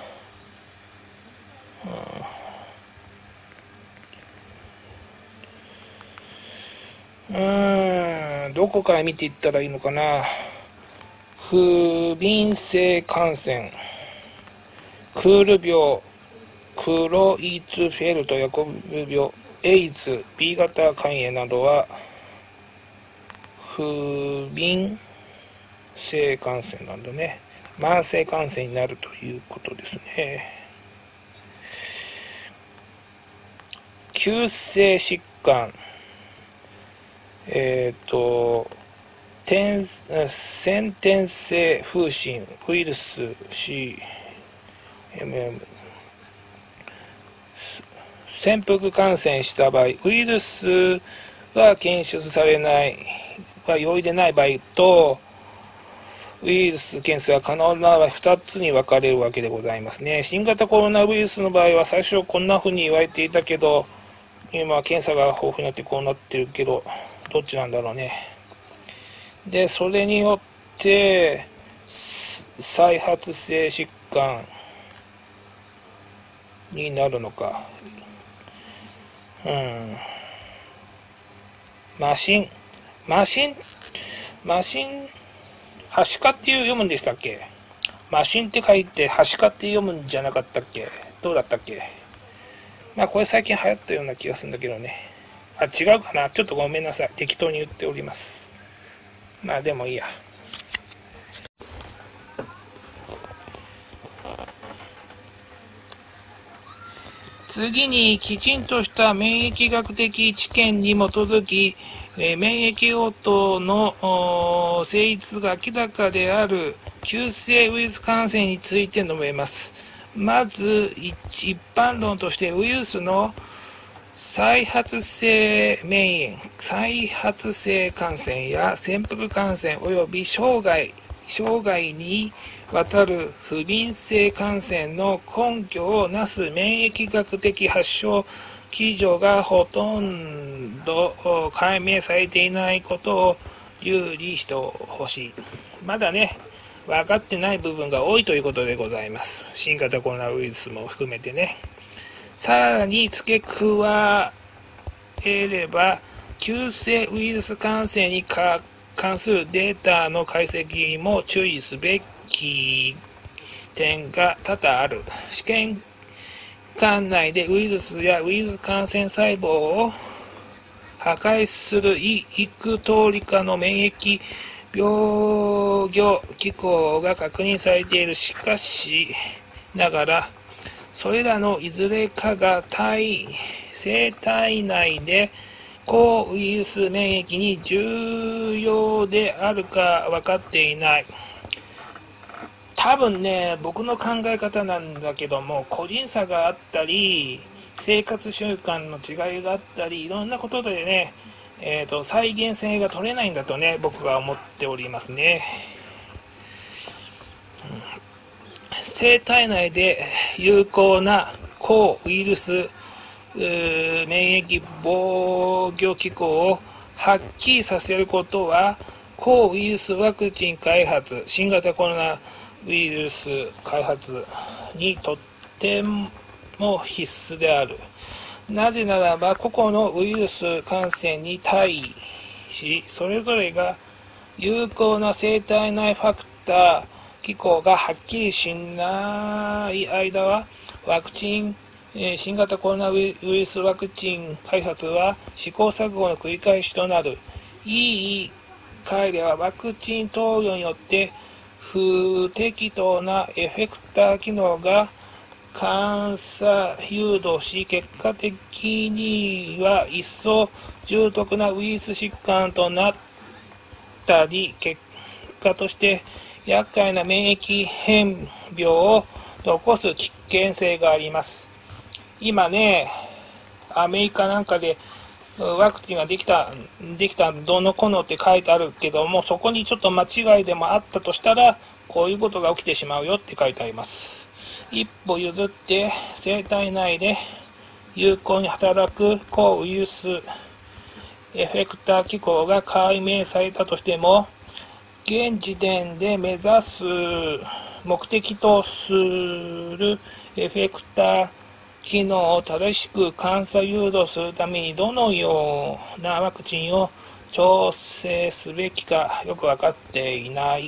うーん、どこから見ていったらいいのかな。不眠性感染、クール病、クロイツフェルト・ヤコブ病、エイズ、B 型肝炎などは不眠性感染なんだね。慢性感染になるということですね。急性疾患、えっ、ー、と先天性風疹ウイルス シーエムエム、潜伏感染した場合、ウイルスは検出されないは容易でない場合と、ウイルス検出が可能な場合ふたつに分かれるわけでございますね。新型コロナウイルスの場合は最初こんな風に言われていたけど、今検査が豊富になってこうなってるけど、どっちなんだろうね。で、それによって再発性疾患になるのか。うん。マシン、マシン、マシン、はしかっていう読むんでしたっけ？マシンって書いてはしかって読むんじゃなかったっけ？どうだったっけ？まあこれ最近流行ったような気がするんだけどね。あ、違うかな？ちょっとごめんなさい。適当に言っております。まあでもいいや。次に、きちんとした免疫学的知見に基づき、えー、免疫応答の成立が明らかである急性ウイルス感染について述べます。まず、一般論としてウイルスの再発性免疫、再発性感染や潜伏感染及び生涯、生涯にわたる不眠性感染の根拠をなす免疫学的発症基準がほとんど解明されていないことを有利してほしい。まだね、分かってない部分が多いということでございます。新型コロナウイルスも含めてね。さらに付け加えれば、急性ウイルス感染に関するデータの解析にも注意すべき点が多々ある。試験管内でウイルスやウイルス感染細胞を破壊する幾通りかの免疫病原機構が確認されている。しかしながら、それらのいずれかが体生体内で抗ウイルス免疫に重要であるか分かっていない。多分ね、僕の考え方なんだけども、個人差があったり、生活習慣の違いがあったり、いろんなことでね、えーと、再現性が取れないんだとね、僕は思っておりますね。生体内で有効な抗ウイルス免疫防御機構をはっきりさせることは、抗ウイルスワクチン開発、新型コロナウイルス開発にとっても必須である。なぜならば、個々のウイルス感染に対し、それぞれが有効な生体内ファクター機構がはっきりしない間は、ワクチン、新型コロナウイルスワクチン開発は試行錯誤の繰り返しとなる。いい換えれば、ワクチン投与によって不適当なエフェクター機能が感作誘導し、結果的には一層重篤なウイルス疾患となったり、結果として厄介な免疫変病を残す危険性があります。今ね、アメリカなんかでワクチンができた、できたどうのこうのって書いてあるけども、そこにちょっと間違いでもあったとしたら、こういうことが起きてしまうよって書いてあります。一歩譲って生体内で有効に働く抗ウイルスエフェクター機構が解明されたとしても、現時点で目指す目的とするエフェクター機能を正しく監査誘導するために、どのようなワクチンを調整すべきかよく分かっていない。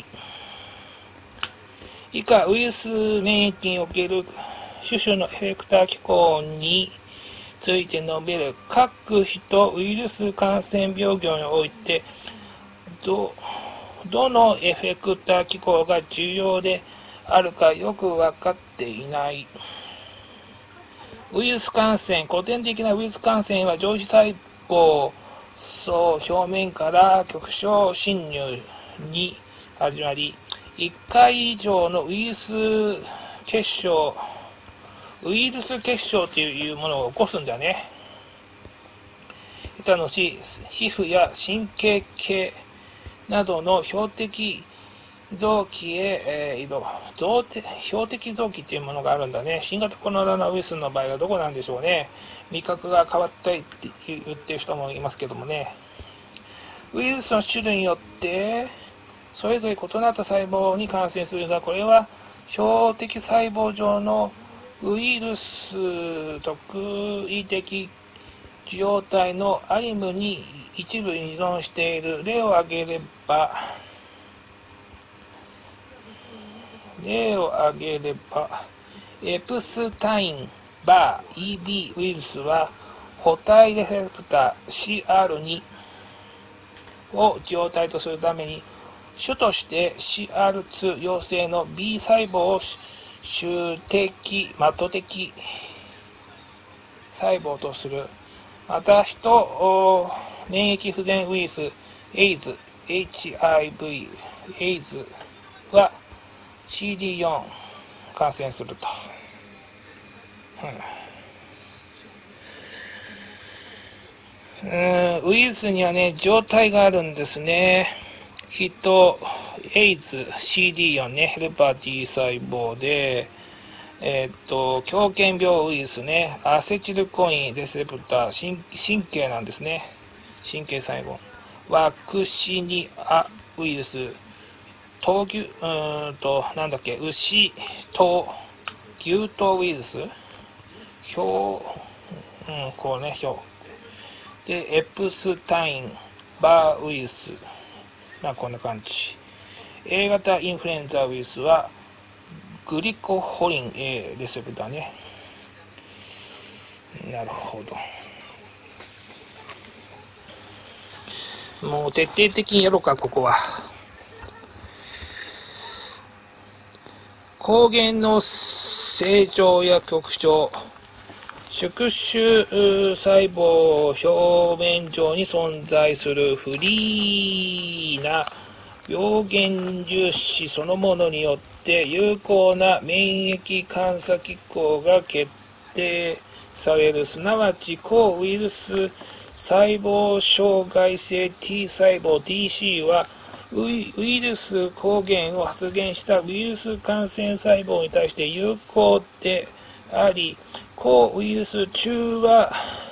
以下、ウイルス免疫における種々のエフェクター機構について述べる。各人ウイルス感染病原において、ど、どのエフェクター機構が重要であるかよく分かっていない。ウイルス感染、古典的なウイルス感染は上皮細胞層表面から局所侵入に始まり、いっかい以上のウイルス結晶、ウイルス結晶というものを起こすんだね。他のし、皮膚や神経系などの標的臓器へ、えー、移動。標的臓器っていうものがあるんだね。新型コロナウイルスの場合はどこなんでしょうね。味覚が変わったりって言ってる人もいますけどもね。ウイルスの種類によってそれぞれ異なった細胞に感染するが、これは標的細胞上のウイルス特異的受容体のアリムに一部依存している。例を挙げれば、例を挙げれば、エプスタインバー イービー ウイルスは、補体レセプター シーアールツー を受容体とするために、種として シーアールツー 陽性の B 細胞を主的、的的細胞とする。また、人免疫不全ウイルス、エイズ、エイチアイブイ、エイズは シーディーフォー 感染すると。うん、ウイルスにはね、状態があるんですね。人、エイズ、シーディーフォー ね、ヘルパー T 細胞で、えー、っと、狂犬病ウイルスね、アセチルコインレセプター、神経なんですね。神経細胞。ワクシニアウイルス、闘牛、うーんと、なんだっけ、牛、と、牛頭ウイルス、ひょう、うん、こうね、ひょう。で、エプスタイン、バーウイルス、まあこんな感じ。A 型インフルエンザウイルスは、グリコホリン A レセプターね。なるほど。 もう徹底的にやろうか、ここは。抗原の成長や局長、宿主細胞表面上に存在するフリーな病原粒子そのものによって有効な免疫監査機構が決定される。すなわち抗ウイルス細胞障害性 T 細胞 ティーシー はウイ, ウイルス抗原を発現したウイルス感染細胞に対して有効であり、抗ウイルス中和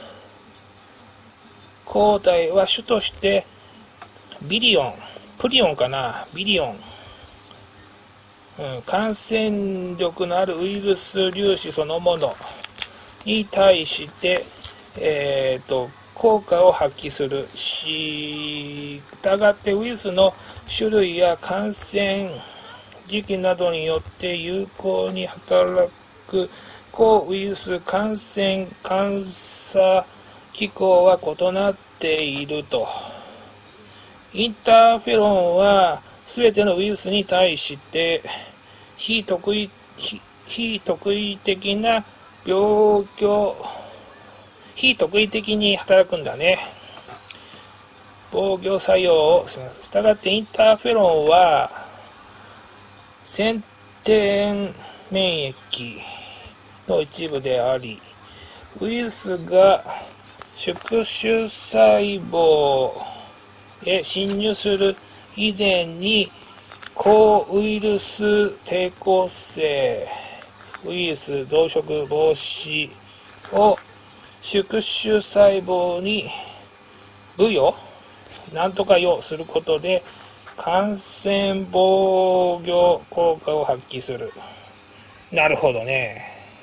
抗体は種としてビリオン、プリオンかな、ビリオン、うん、感染力のあるウイルス粒子そのものに対して、えーと、効果を発揮するし、したがってウイルスの種類や感染時期などによって有効に働く抗ウイルス感染監査機構は異なっていると。インターフェロンはすべてのウイルスに対して非特異、非、非特異的な病原、非特異的に働くんだね。防御作用をします。したがってインターフェロンは先天免疫の一部であり、ウイルスが宿主細胞へ侵入する以前に抗ウイルス抵抗性ウイルス増殖防止を宿主細胞に付与なんとか用することで感染防御効果を発揮する。なるほどね。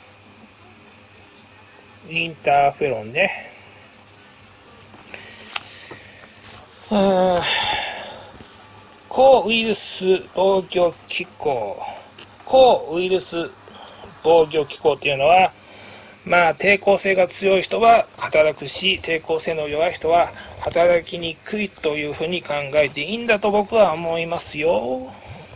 インターフェロンね。うーん抗ウイルス防御機構。抗ウイルス防御機構っていうのは、まあ抵抗性が強い人は働くし、抵抗性の弱い人は働きにくいというふうに考えていいんだと僕は思いますよ。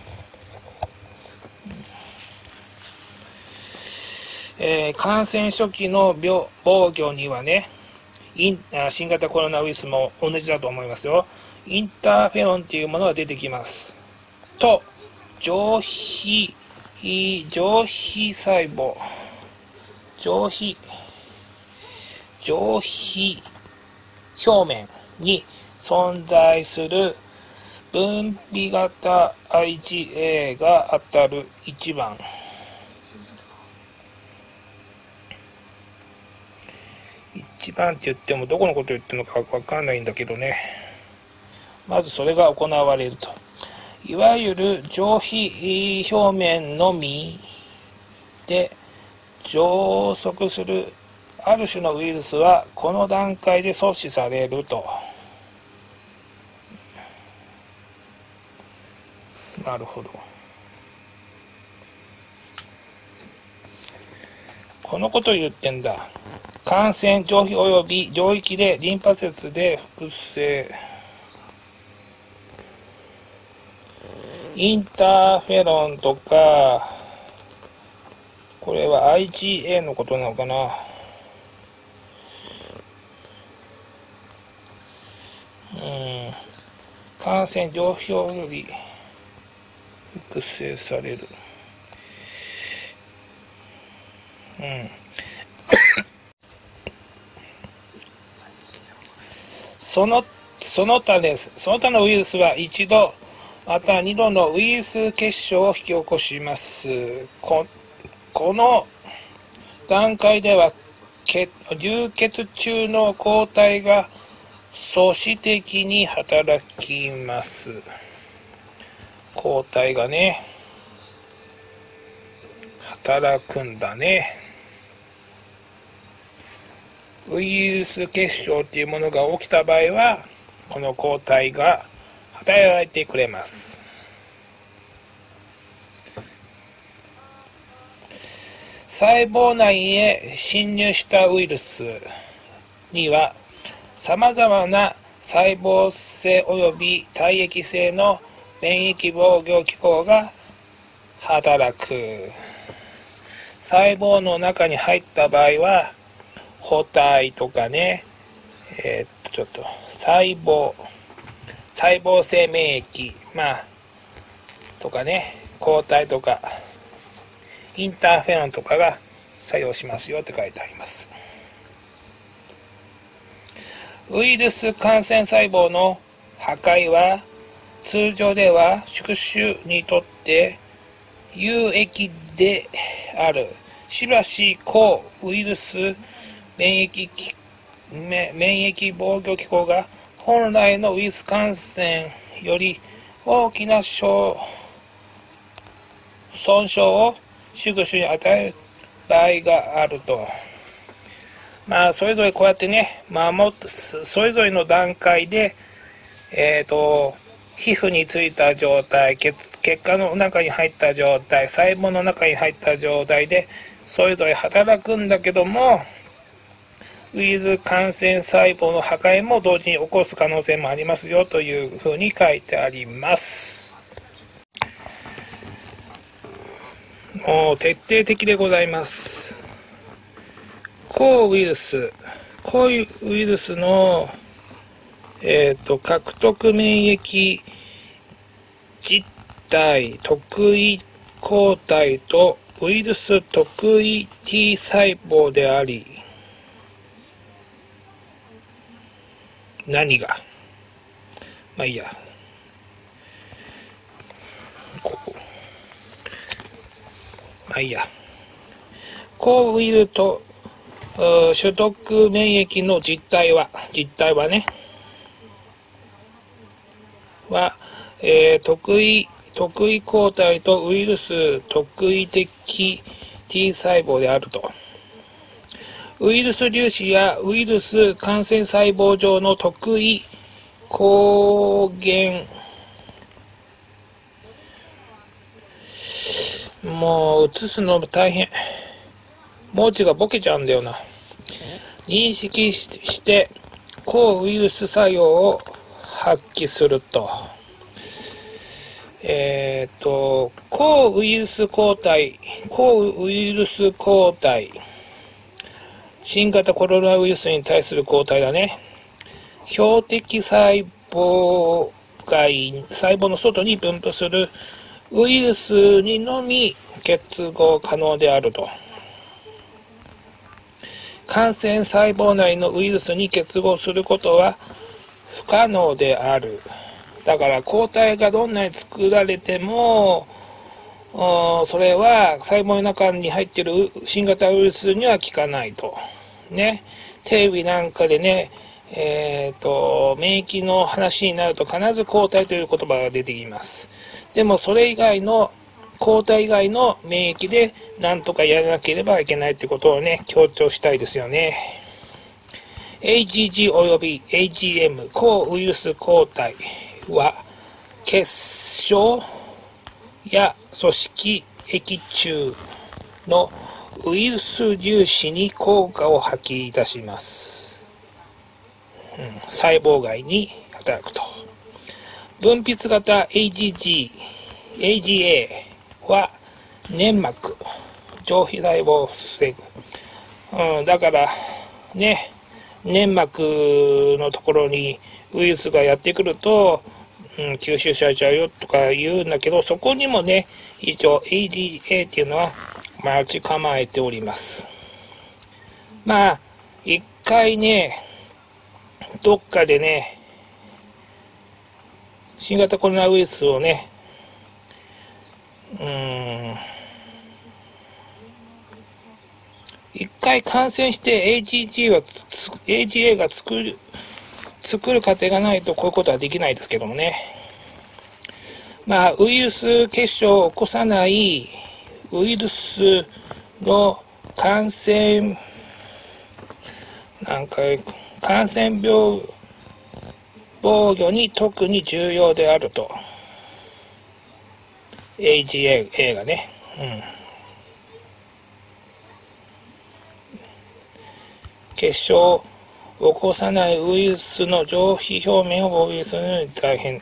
えー、感染初期の病防御にはね、イン新型コロナウイルスも同じだと思いますよ。インターフェロンっていうものが出てきます。と、上皮、上皮細胞、上皮、上皮表面に存在する分泌型 アイジーエー が当たるいちばん。いちばんって言ってもどこのことを言ってるのかわかんないんだけどね。まずそれが行われると。いわゆる上皮表面のみで増殖するある種のウイルスはこの段階で阻止されると。なるほど。このことを言ってんだ。感染上皮及び領域でリンパ節で複製。インターフェロンとか、これは アイジーエー のことなのかな。うん。感染上皮及び複製される。うん。その、その他です。その他のウイルスは一度、また二度のウイルス結晶を引き起こします。こ、この段階では、流血中の抗体が素子的に働きます。抗体がね、働くんだね。ウイルス結晶というものが起きた場合は、この抗体が働いてくれます。細胞内へ侵入したウイルスには、様々な細胞性及び体液性の免疫防御機構が働く。細胞の中に入った場合は、補体とかね、えー、っと、ちょっと、細胞、細胞性免疫、まあ、とかね、抗体とか、インターフェロンとかが作用しますよって書いてあります。ウイルス感染細胞の破壊は、通常では宿主にとって有益である。しばし、抗ウイルス免疫免疫防御機構が本来のウイルス感染より大きな損傷を宿主に与える場合があると。まあ、それぞれこうやってね、守って、それぞれの段階で、えっと、皮膚についた状態、血、血管の中に入った状態、細胞の中に入った状態で、それぞれ働くんだけども、ウイルス感染細胞の破壊も同時に起こす可能性もありますよというふうに書いてあります。もう徹底的でございます。抗ウイルス、抗ウイルスの、えっと、獲得免疫実体、特異抗体とウイルス特異 T 細胞であり、何がまあいいや。ここまあいいや。抗ウイルスと取得免疫の実態は、実態はね、は、えー、特異、特異抗体とウイルス特異的 T 細胞であると。ウイルス粒子やウイルス感染細胞上の特異抗原、もう写すの大変。文字がボケちゃうんだよな。認識して抗ウイルス作用を発揮すると。えっと、抗ウイルス抗体、抗ウイルス抗体、新型コロナウイルスに対する抗体だね。標的細胞外、細胞の外に分布するウイルスにのみ結合可能であると。感染細胞内のウイルスに結合することは不可能である。だから抗体がどんなに作られても、それは細胞の中に入っている新型ウイルスには効かないと。ね。テレビなんかでね、えっと、免疫の話になると必ず抗体という言葉が出てきます。でもそれ以外の、抗体以外の免疫で何とかやらなければいけないということをね、強調したいですよね。エイジージー および エイジーエム 抗ウイルス抗体は結晶や組織液中のウイルス粒子に効果を発揮いたします。うん、細胞外に働くと。分泌型 エイジージー、エージーエー は粘膜、上皮細胞を防ぐ。うん、だからね、粘膜のところにウイルスがやってくると、うん、吸収されちゃうよとか言うんだけど、そこにもね、一応 エージーエー っていうのは待ち構えております。まあ、一回ね、どっかでね、新型コロナウイルスをね、うーん、一回感染して エージージー は、エージーエー が作る、作る過程がないとこういうことはできないですけどもね。まあ、ウイルス結晶を起こさないウイルスの感染、なんか、感染病防御に特に重要であると。エージーエー がね。うん。結晶起こさないウイルスの上皮表面をウイルスに大変、うん、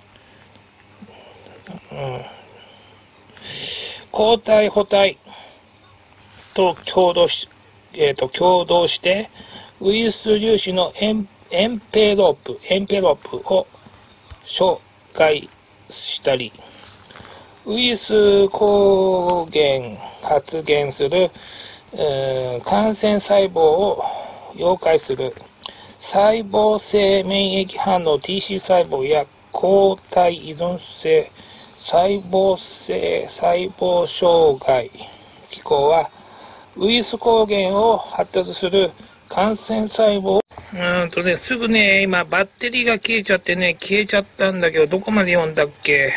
抗体補体と共同し、えー、と共同してウイルス粒子のエン、エンペロープエンペロープを紹介したり、ウイルス抗原発現する、うん、感染細胞を溶解する細胞性免疫反応 ティーシー 細胞や抗体依存性細胞性細胞障害機構はウイルス抗原を発達する感染細胞うんとねすぐね今バッテリーが消えちゃってね消えちゃったんだけどどこまで読んだっけ。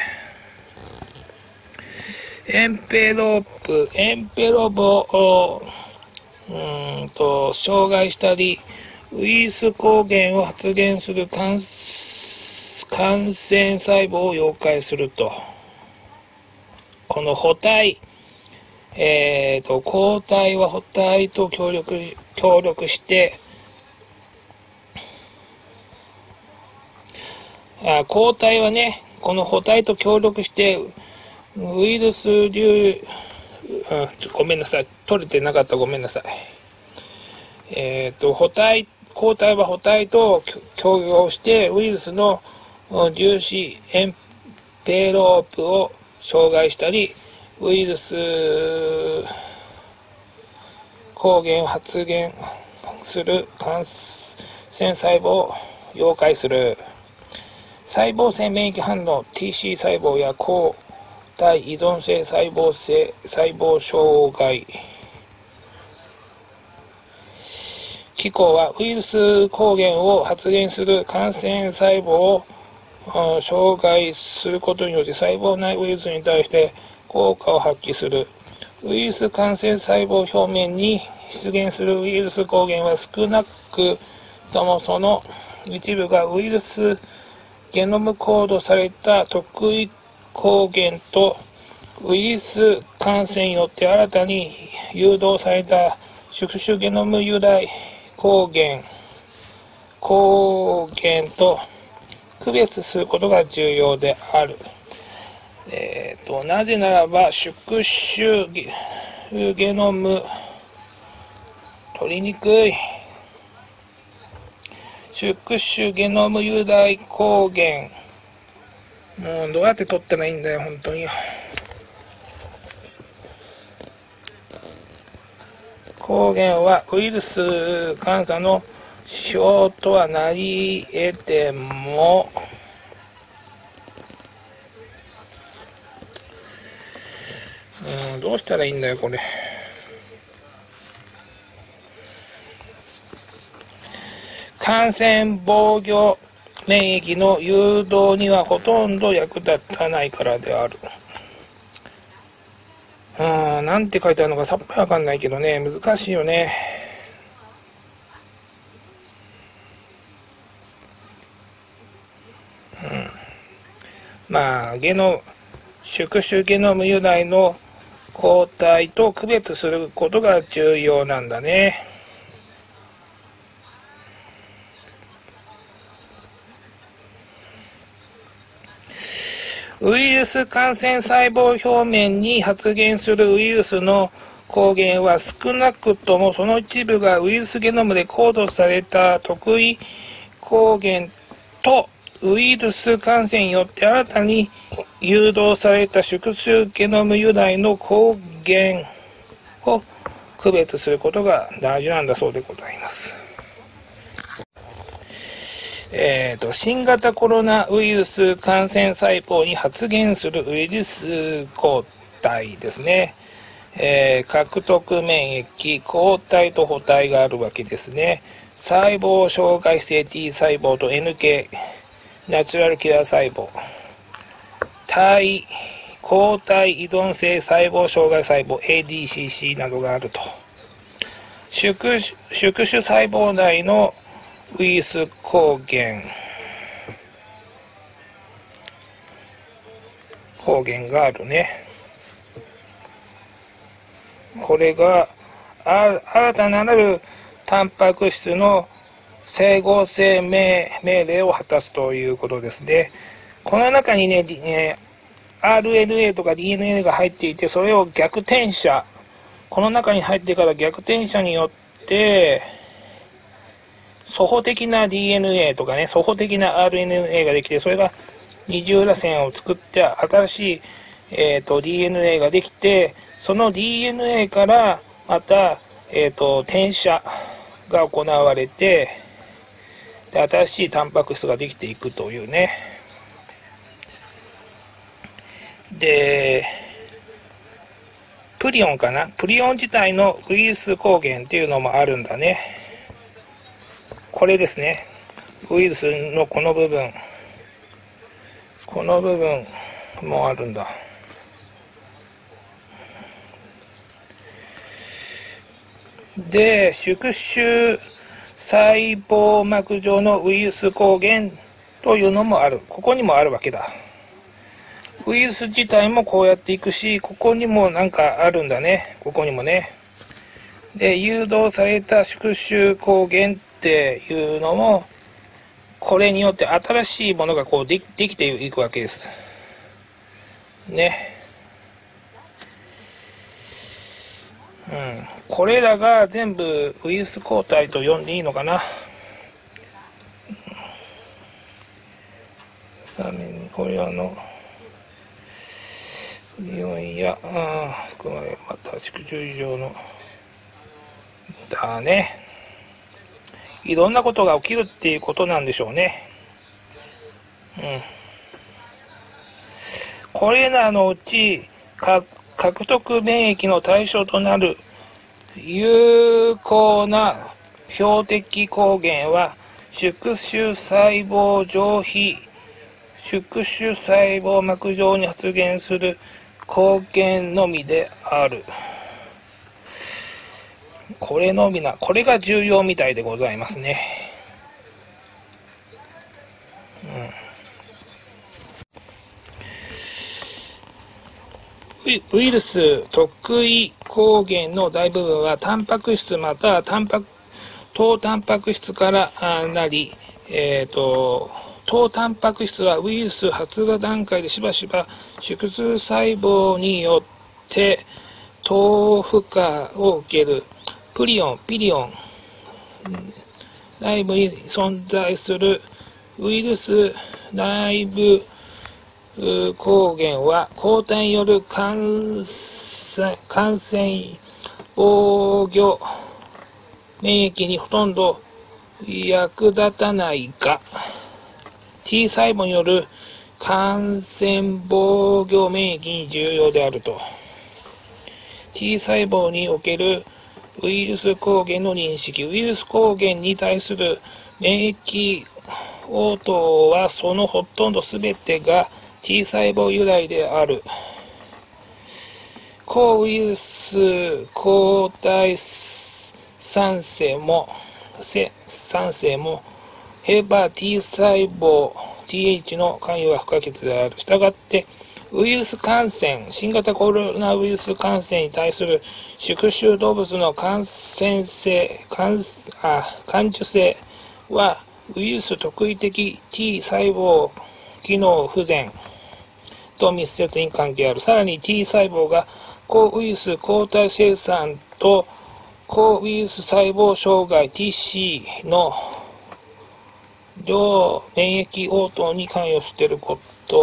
エンペロープエンペロボをうんと障害したりウイルス抗原を発現する感感染細胞を溶解すると、この補体、えーと、抗体は補体と協力、協力して、あ抗体はね、この補体と協力して、ウイルス流、あごめんなさい、取れてなかったごめんなさい。えーと、補体、抗体は補体と協業して、ウイルスの粒子エンペロープを障害したり、ウイルス抗原を発現する感染細胞を溶解する。細胞性免疫反応 ティーシー 細胞や抗体依存性細胞性細胞障害機構はウイルス抗原を発現する感染細胞を障害することによって細胞内ウイルスに対して効果を発揮する。ウイルス感染細胞表面に出現するウイルス抗原は少なくともその一部がウイルスゲノムコードされた特異抗原とウイルス感染によって新たに誘導された宿主ゲノム由来抗原抗原と区別することが重要である。えー、となぜならば宿主ゲノム取りにくい宿主ゲノム由来抗原もうどうやって取ったらいいんだよ本当に。抗原はウイルス感染の指標とはなり得てもうんどうしたらいいんだよこれ。感染防御免疫の誘導にはほとんど役立たないからである。うんなんて書いてあるのかさっぱりわかんないけどね難しいよね。うんまあゲノ宿主ゲノム由来の抗体と区別することが重要なんだね。ウイルス感染細胞表面に発現するウイルスの抗原は少なくともその一部がウイルスゲノムでコードされた特異抗原とウイルス感染によって新たに誘導された宿主ゲノム由来の抗原を区別することが大事なんだそうでございます。えーと、新型コロナウイルス感染細胞に発現するウイルス抗体ですね。えー、獲得免疫、抗体と補体があるわけですね。細胞障害性 T 細胞と エヌケー、ナチュラルキラー細胞。体、抗体依存性細胞障害細胞 エーディーシーシー などがあると。宿主、宿主細胞内のウイルス抗原抗原があるね。これが新たなるタンパク質の整合性命令を果たすということですね。この中にね、えー、アールエヌエー とか ディーエヌエー が入っていて、それを逆転写、この中に入ってから逆転写によって、素補的な ディーエヌエー とかね、素補的な アールエヌエー ができて、それが二重らせんを作って、新しい、えーと、ディーエヌエー ができて、その ディーエヌエー からまた、えーと、転写が行われて、で、新しいタンパク質ができていくというね。で、プリオンかなプリオン自体のウイルス抗原っていうのもあるんだね。これですね。ウイルスのこの部分。この部分もあるんだ。で、宿主細胞膜上のウイルス抗原というのもある。ここにもあるわけだ。ウイルス自体もこうやっていくし、ここにもなんかあるんだね。ここにもね。で、誘導された宿主抗原っていうのも、これによって新しいものがこうでできていくわけです。ね。うん。これらが全部ウイルス抗体と呼んでいいのかな。さらにこれらのイオンや、あ含まれまた宿主異常のだね。いろんなことが起きるっていうことなんでしょうね。うん。これらのうち、か獲得免疫の対象となる有効な標的抗原は、宿主細胞上皮、宿主細胞膜上に発現する抗原のみである。これのみな、これが重要みたいでございますね。うん、ウイルス特異抗原の大部分はタンパク質またはタンパク糖タンパク質からなり、えーと、糖タンパク質はウイルス発芽段階でしばしば宿主細胞によって糖負荷を受けるプリオン、ピリオン内部に存在するウイルス内部抗原は抗体による感染、感染防御免疫にほとんど役立たないが T 細胞による感染防御免疫に重要であると。 T 細胞におけるウイルス抗原の認識、ウイルス抗原に対する免疫応答はそのほとんど全てが T 細胞由来である。抗ウイルス抗体酸性も酸性もヘバ T 細胞 ティーエイチ の関与が不可欠である。したがってウイルス感染、新型コロナウイルス感染に対する宿主動物の感染性、感、あ、感受性はウイルス特異的 T 細胞機能不全と密接に関係ある。さらに T 細胞が抗ウイルス抗体生産と抗ウイルス細胞障害 ティーシー の両免疫応答に関与していること、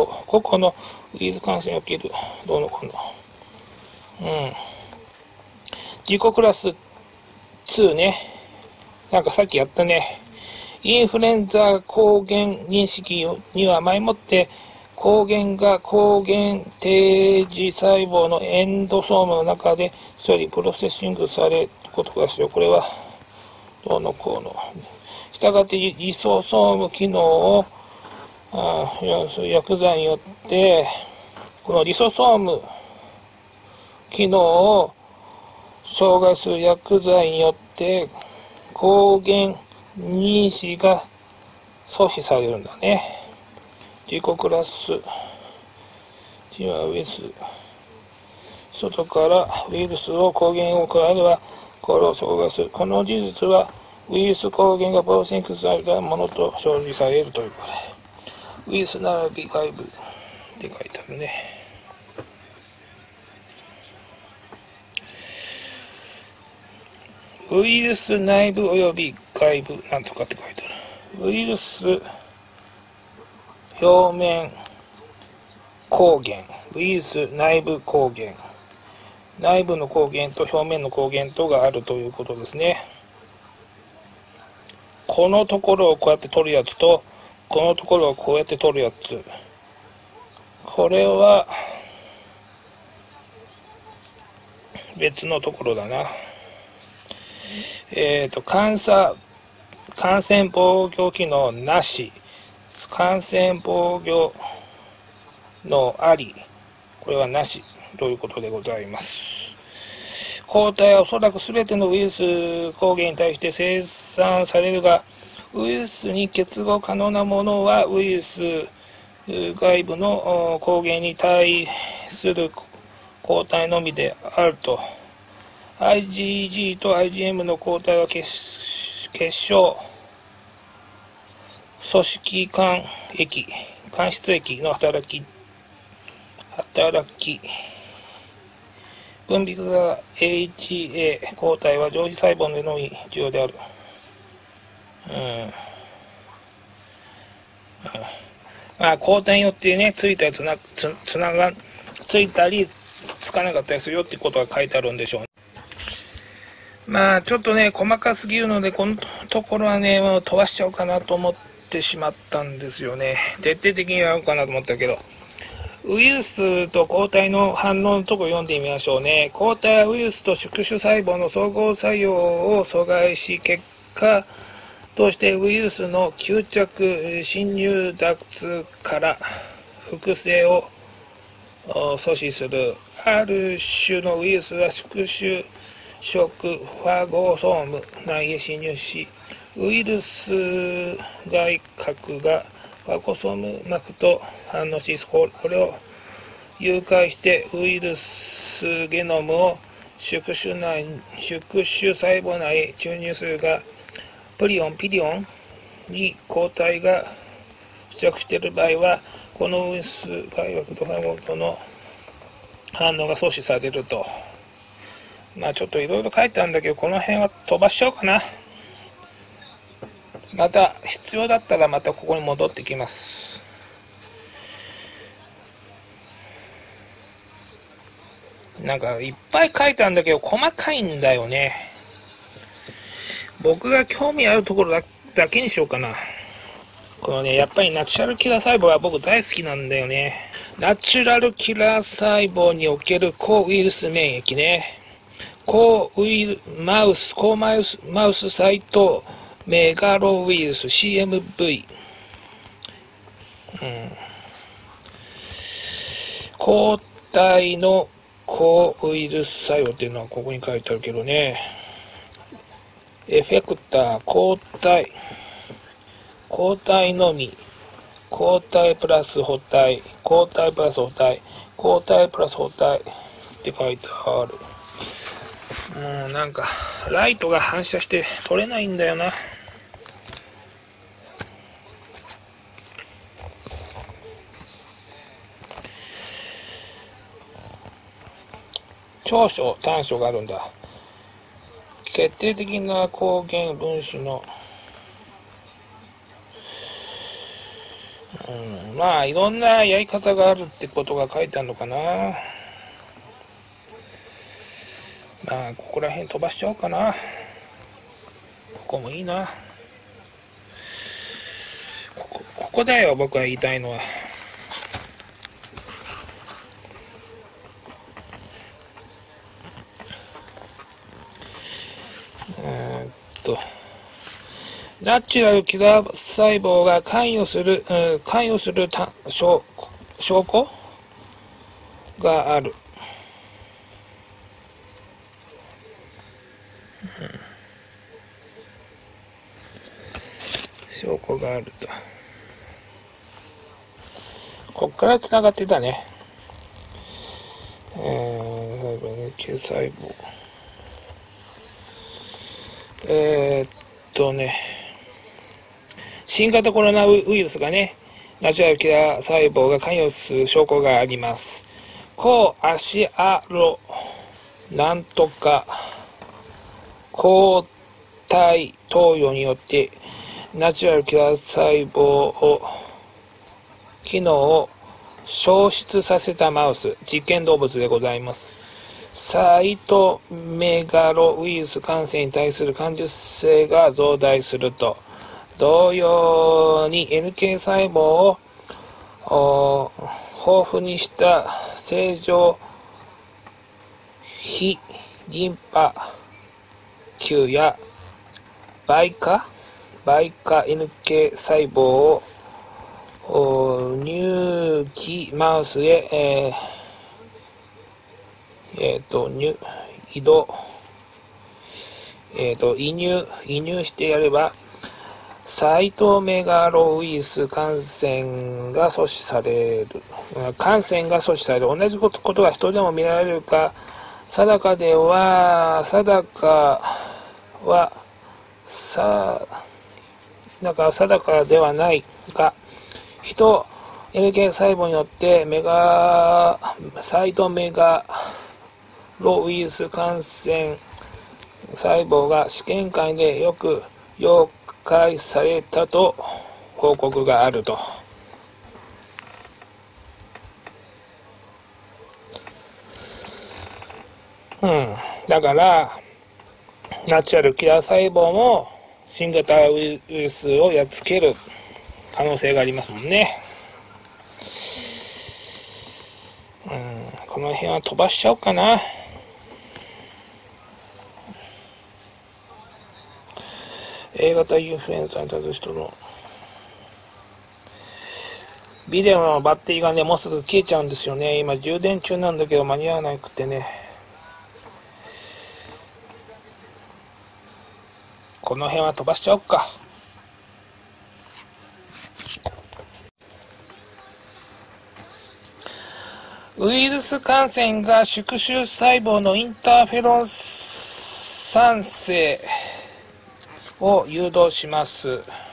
個々のウイルス感染におけるどうのこうの。うん。自己クラスにね。なんかさっきやったね。インフルエンザ抗原認識には前もって抗原が抗原定時細胞のエンドソームの中で処理、プロセッシングされることが必要。これはどうのこうの。したがってリソソーム機能をあ薬剤によってこのリソソーム機能を障害する薬剤によって抗原認識が阻止されるんだね。自己クラスじわウイルス外からウイルスを抗原を加えればこれを障害する。この事実はウイルス抗原がプロセンクスされたものと表示されるということで、ウイルス並び外部って書いてあるね。ウイルス内部及び外部なんとかって書いてある。ウイルス表面抗原、ウイルス内部抗原、内部の抗原と表面の抗原とがあるということですね。このところをこうやって取るやつと、このところをこうやって取るやつ。これは別のところだな。えっと、感染、感染防御機能なし、感染防御のあり、これはなしということでございます。抗体はおそらく全てのウイルス抗原に対して生産されるが、ウイルスに結合可能なものはウイルス外部の抗原に対する抗体のみであると。アイジージー と アイジーエム の抗体は結結晶組織間液、間質液の働き、働き、分泌が エイチエー 抗体は上皮細胞でのみ重要である。うん。うん、まあ、抗体によってね、ついたりつな、つ、つなが、ついたりつかなかったりするよってことが書いてあるんでしょう。まあ、ちょっとね、細かすぎるので、このところはね、もう飛ばしちゃおうかなと思ってしまったんですよね。徹底的にやろうかなと思ったけど。ウイルスと抗体の反応のところを読んでみましょうね。抗体はウイルスと宿主細胞の総合作用を阻害し、結果としてウイルスの吸着、侵入脱から複製を阻止する。ある種のウイルスは宿主食ファゴソーム内へ侵入し、ウイルス外核がファゴソーム膜と反応し、これを誘拐してウイルスゲノムを宿主内、宿主細胞内へ注入するが、プリオン、ピリオンに抗体が付着している場合は、このウイルス外核とファゴとの反応が阻止されると。まあちょっといろいろ書いてあるんだけど、この辺は飛ばしちゃおうかな。また必要だったらまたここに戻ってきます。なんかいっぱい書いてあるんだけど細かいんだよね。僕が興味あるところ だ, だけにしようかな。このね、やっぱりナチュラルキラー細胞は僕大好きなんだよね。ナチュラルキラー細胞における抗ウイルス免疫ね。抗ウイルマウス、抗マウス、マウスサイトメガロウイルス シーエムブイ、うん、抗体の抗ウイルス作用っていうのはここに書いてあるけどね。エフェクター、抗体、抗体のみ、抗体プラス補体、抗体プラス補体、抗体プラス補体って書いてある。もうなんかライトが反射して撮れないんだよな。長所短所があるんだ。決定的な抗原分子の、うん、まあいろんなやり方があるってことが書いてあるのかな。まあここら辺飛ばしちゃおうかな。ここもいいな。ここ、ここだよ僕が言いたいのは。えーっとナチュラルキラー細胞が関与する、うん、関与する証証拠がある。証拠があると。こっから繋がってたね。えー、細胞。えー、っとね、新型コロナウイルスがね、ナチュラルキラー細胞が関与する証拠があります。抗足アロなんとか抗体投与によってナチュラルキラー細胞を機能を消失させたマウス実験動物でございます。サイトメガロウイルス感染に対する感受性が増大すると、同様に エヌケー 細胞を豊富にした正常非リンパ球や媒化媒化 エヌケー 細胞を乳児マウスへ、えーえー、と入移動、えー、と移入移入してやればサイトメガロウイルス感染が阻止される感染が阻止される同じことが人でも見られるか定かでは定かはさだから定かではないが人 エヌケー 細胞によってメガサイトメガロウイルス感染細胞が試験管でよく溶解されたと報告があると。うん、だからナチュラルキラー細胞も新型ウイルスをやっつける可能性がありますもんね。うん、この辺は飛ばしちゃおうかな。A 型インフルエンザに立つ人のビデオのバッテリーがねもうすぐ消えちゃうんですよね。今充電中なんだけど間に合わなくてね、この辺は飛ばしちゃおうか。ウイルス感染が宿主細胞のインターフェロン産生を誘導します。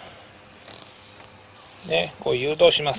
ね、こう誘導します。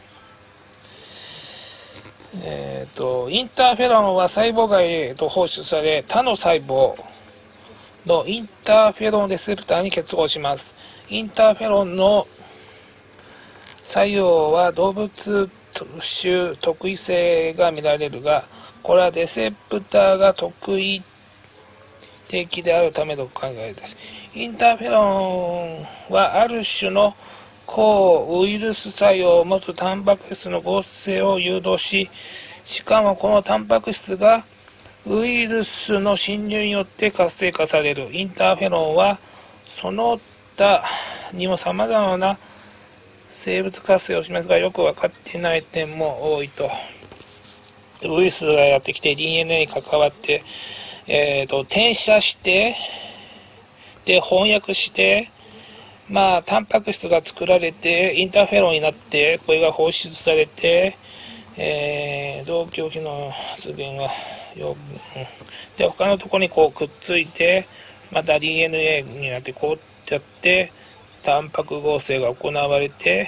えっと、インターフェロンは細胞外へと放出され、他の細胞のインターフェロンレセプターに結合します。インターフェロンの作用は動物種特異性が見られるが、これはレセプターが特異的であるためと考えられます。インターフェロンはある種の抗ウイルス作用を持つタンパク質の合成を誘導し、しかもこのタンパク質がウイルスの侵入によって活性化される。インターフェロンはその他にも様々な生物活性を示すがよく分かっていない点も多いと。ウイルスがやってきて ディーエヌエー に関わって、えーと、転写して、で、翻訳して、まあ、タンパク質が作られて、インターフェロンになって、これが放出されて、えー、同居機能発現がよ、うん、で、他のところにこうくっついて、また ディーエヌエー になってこうやって、タンパク合成が行われて、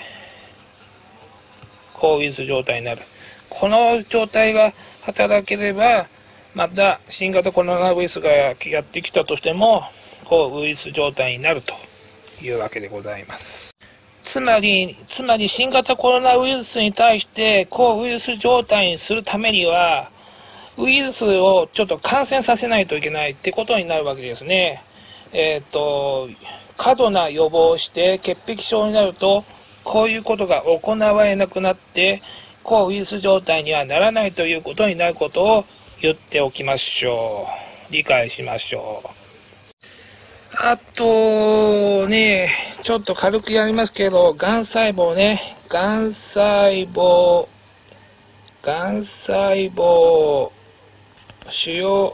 抗ウイルス状態になる。この状態が働ければ、また新型コロナウイルスがやってきたとしても、抗ウイルス状態になるというわけでございます。つまり、つまり新型コロナウイルスに対して抗ウイルス状態にするためには、ウイルスをちょっと感染させないといけないってことになるわけですね。えっと、過度な予防をして潔癖症になると、こういうことが行われなくなって、抗ウイルス状態にはならないということになることを言っておきましょう。理解しましょう。あとね、ちょっと軽くやりますけど、がん細胞ね、がん細胞、がん細胞、主要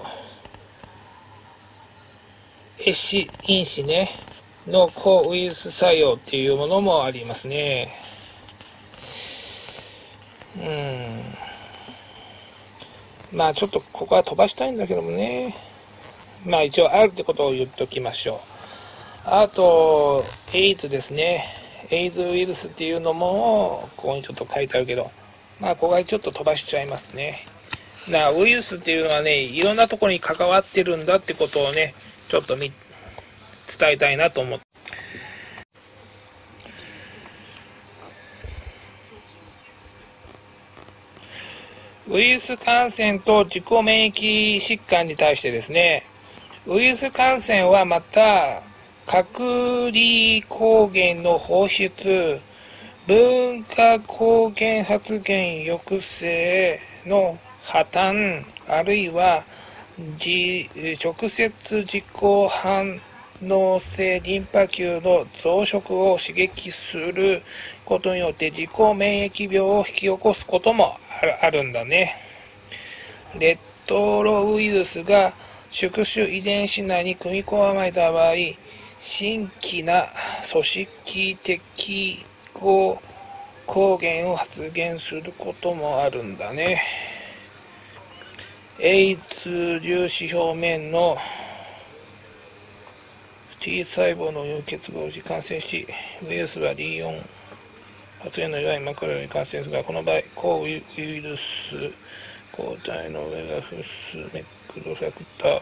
壊死因子ね、の抗ウイルス作用っていうものもありますね。うん。まあちょっとここは飛ばしたいんだけどもね。まあ一応あるってことを言っておきましょう。 あと、エイズですね。エイズウイルスっていうのも、ここにちょっと書いてあるけど、まあ、ここはちょっと飛ばしちゃいますね。だからウイルスっていうのはね、いろんなところに関わってるんだってことをね、ちょっと伝えたいなと思って。ウイルス感染と自己免疫疾患に対してですね、ウイルス感染はまた、隔離抗原の放出、文化抗原発現抑制の破綻、あるいは直接自己反応性リンパ球の増殖を刺激することによって自己免疫病を引き起こすこともあるんだね。レトロウイルスが宿主遺伝子内に組み込まれた場合、新規な組織的抗原を発現することもあるんだね。エイズ粒子表面の T 細胞の溶結合時感染し、ウイルスは ディーよん 発現の弱いマクロに感染するが、この場合、抗ウイルス抗体の上がフスメクロファクター、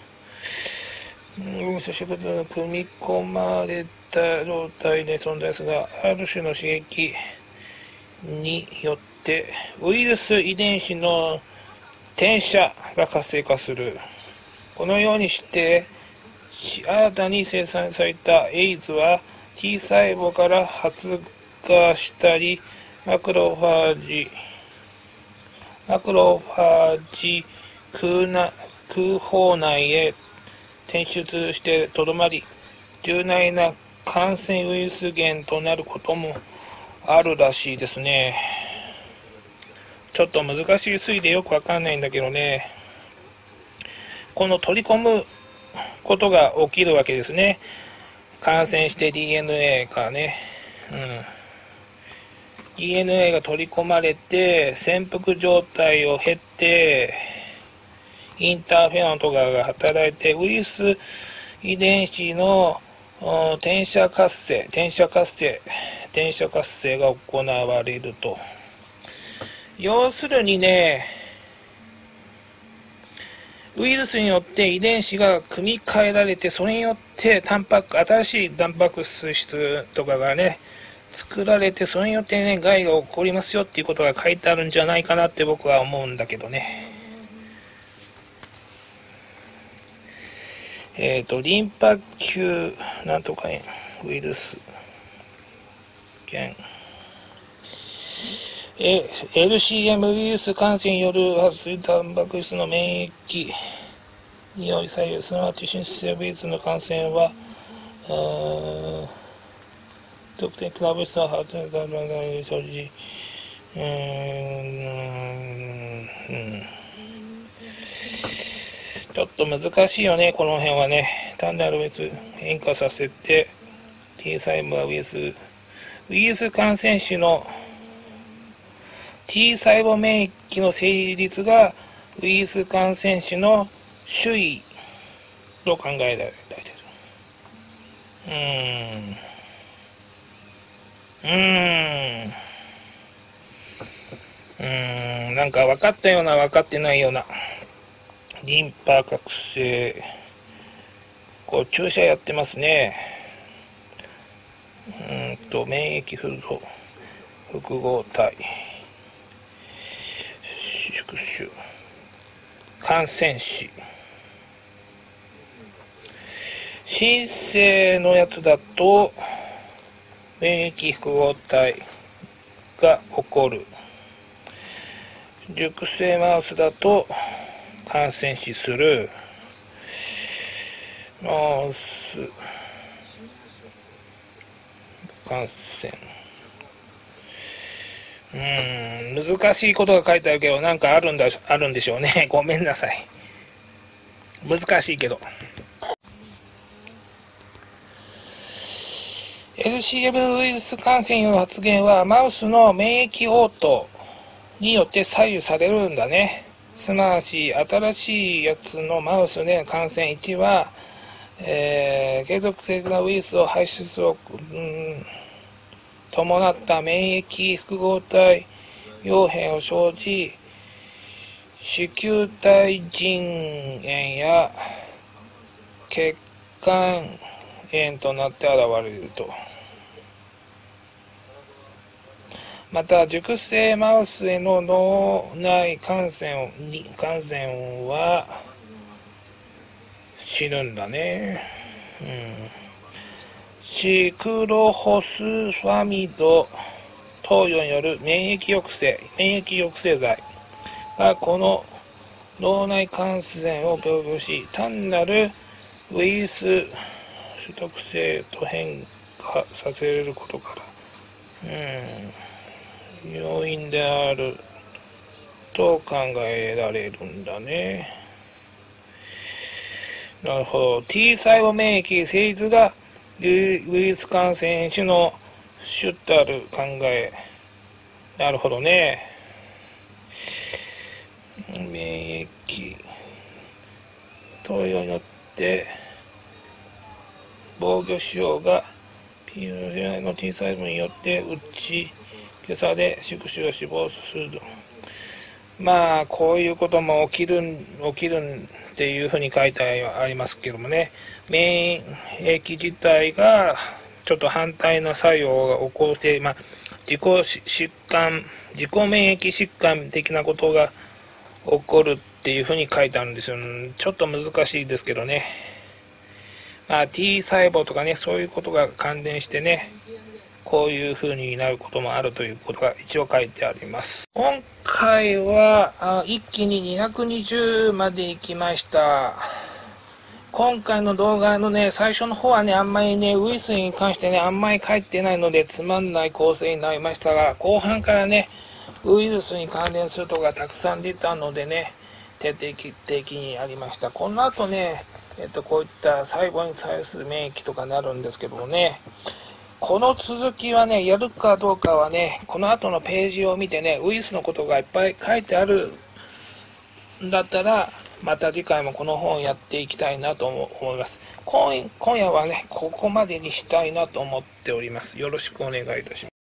ウイルス食物が組み込まれた状態で存在するが、ある種の刺激によってウイルス遺伝子の転写が活性化する。このようにして新たに生産されたエイズは T 細胞から発芽したり、マクロファージマクロファージ空な空胞内へ転出してとどまり、重大な感染ウイルス源となることもあるらしいですね。ちょっと難しい推でよくわかんないんだけどね、この取り込むことが起きるわけですね。感染して ディーエヌエー がね、うん、ディーエヌエー が取り込まれて潜伏状態を経て、インターフェロンとかが働いてウイルス遺伝子の転写活性転写活性転写活性が行われると。要するにね、ウイルスによって遺伝子が組み替えられて、それによってタンパク新しいタンパク質とかがね作られて、それによってね害が起こりますよっていうことが書いてあるんじゃないかなって僕は思うんだけどね。えっとリンパ球なんとかウイルス源エルシーエム ウイルス感染による発するタンパク質の免疫により左右、すなわち新生ウイルスの感染は、特定クラブ質の発生される生じ、うーん、ちょっと難しいよね、この辺はね。単なるウイルス変化させて、T 細胞はウイルス、ウイルス感染種のT 細胞免疫の成立がウイルス感染種の種異と考えられている。うーん。うーん。うーん。なんか分かったような分かってないような。リンパ覚醒。こう注射やってますね。うーんと、免疫複合複合体。宿主感染死。新生のやつだと免疫複合体が起こる。熟成マウスだと感染死する。マウス感染。うーん、難しいことが書いてあるけど、なんかあるんだ、あるんでしょうね。ごめんなさい。難しいけど。エルシーエム ウイルス感染の発現は、マウスの免疫応答によって左右されるんだね。すなわち、新しいやつのマウスで感染いちは、 えー、継続的なウイルスを排出を、うん、伴った免疫複合体病変を生じ、子宮体腎炎や血管炎となって現れると。また熟成マウスへの脳内感染に感染は死ぬんだね。うん、シクロホスファミド投与による免疫抑制免疫抑制剤がこの脳内感染を強行し、単なるウイルス種特性と変化させることから、うん要因であると考えられるんだね。なるほど。T 細胞免疫成立がウイルス感染種の主たる考え。なるほどね。免疫投与によって防御仕様が ピーエル の T 細胞によって打ち消され宿主を死亡すると。まあこういうことも起きる起きるっていうふうに書いてありますけどもね、免疫自体がちょっと反対の作用が起こって、まあ、自己疾患自己免疫疾患的なことが起こるっていうふうに書いてあるんですよ。ちょっと難しいですけどね、まあ、T 細胞とかね、そういうことが関連してね、こういう風になることもあるということが一応書いてあります。今回はあ一気ににひゃくにじゅうまで行きました。今回の動画のね、最初の方はね、あんまりね、ウイルスに関してね、あんまり書いてないのでつまんない構成になりましたが、後半からね、ウイルスに関連するとこがたくさん出たのでね、徹底的にやりました。この後ね、えっと、こういった細胞に対する免疫とかになるんですけどもね、この続きはね、やるかどうかはね、この後のページを見てね、ウイルスのことがいっぱい書いてあるんだったら、また次回もこの本をやっていきたいなと思います。今夜はね、ここまでにしたいなと思っております。よろしくお願いいたします。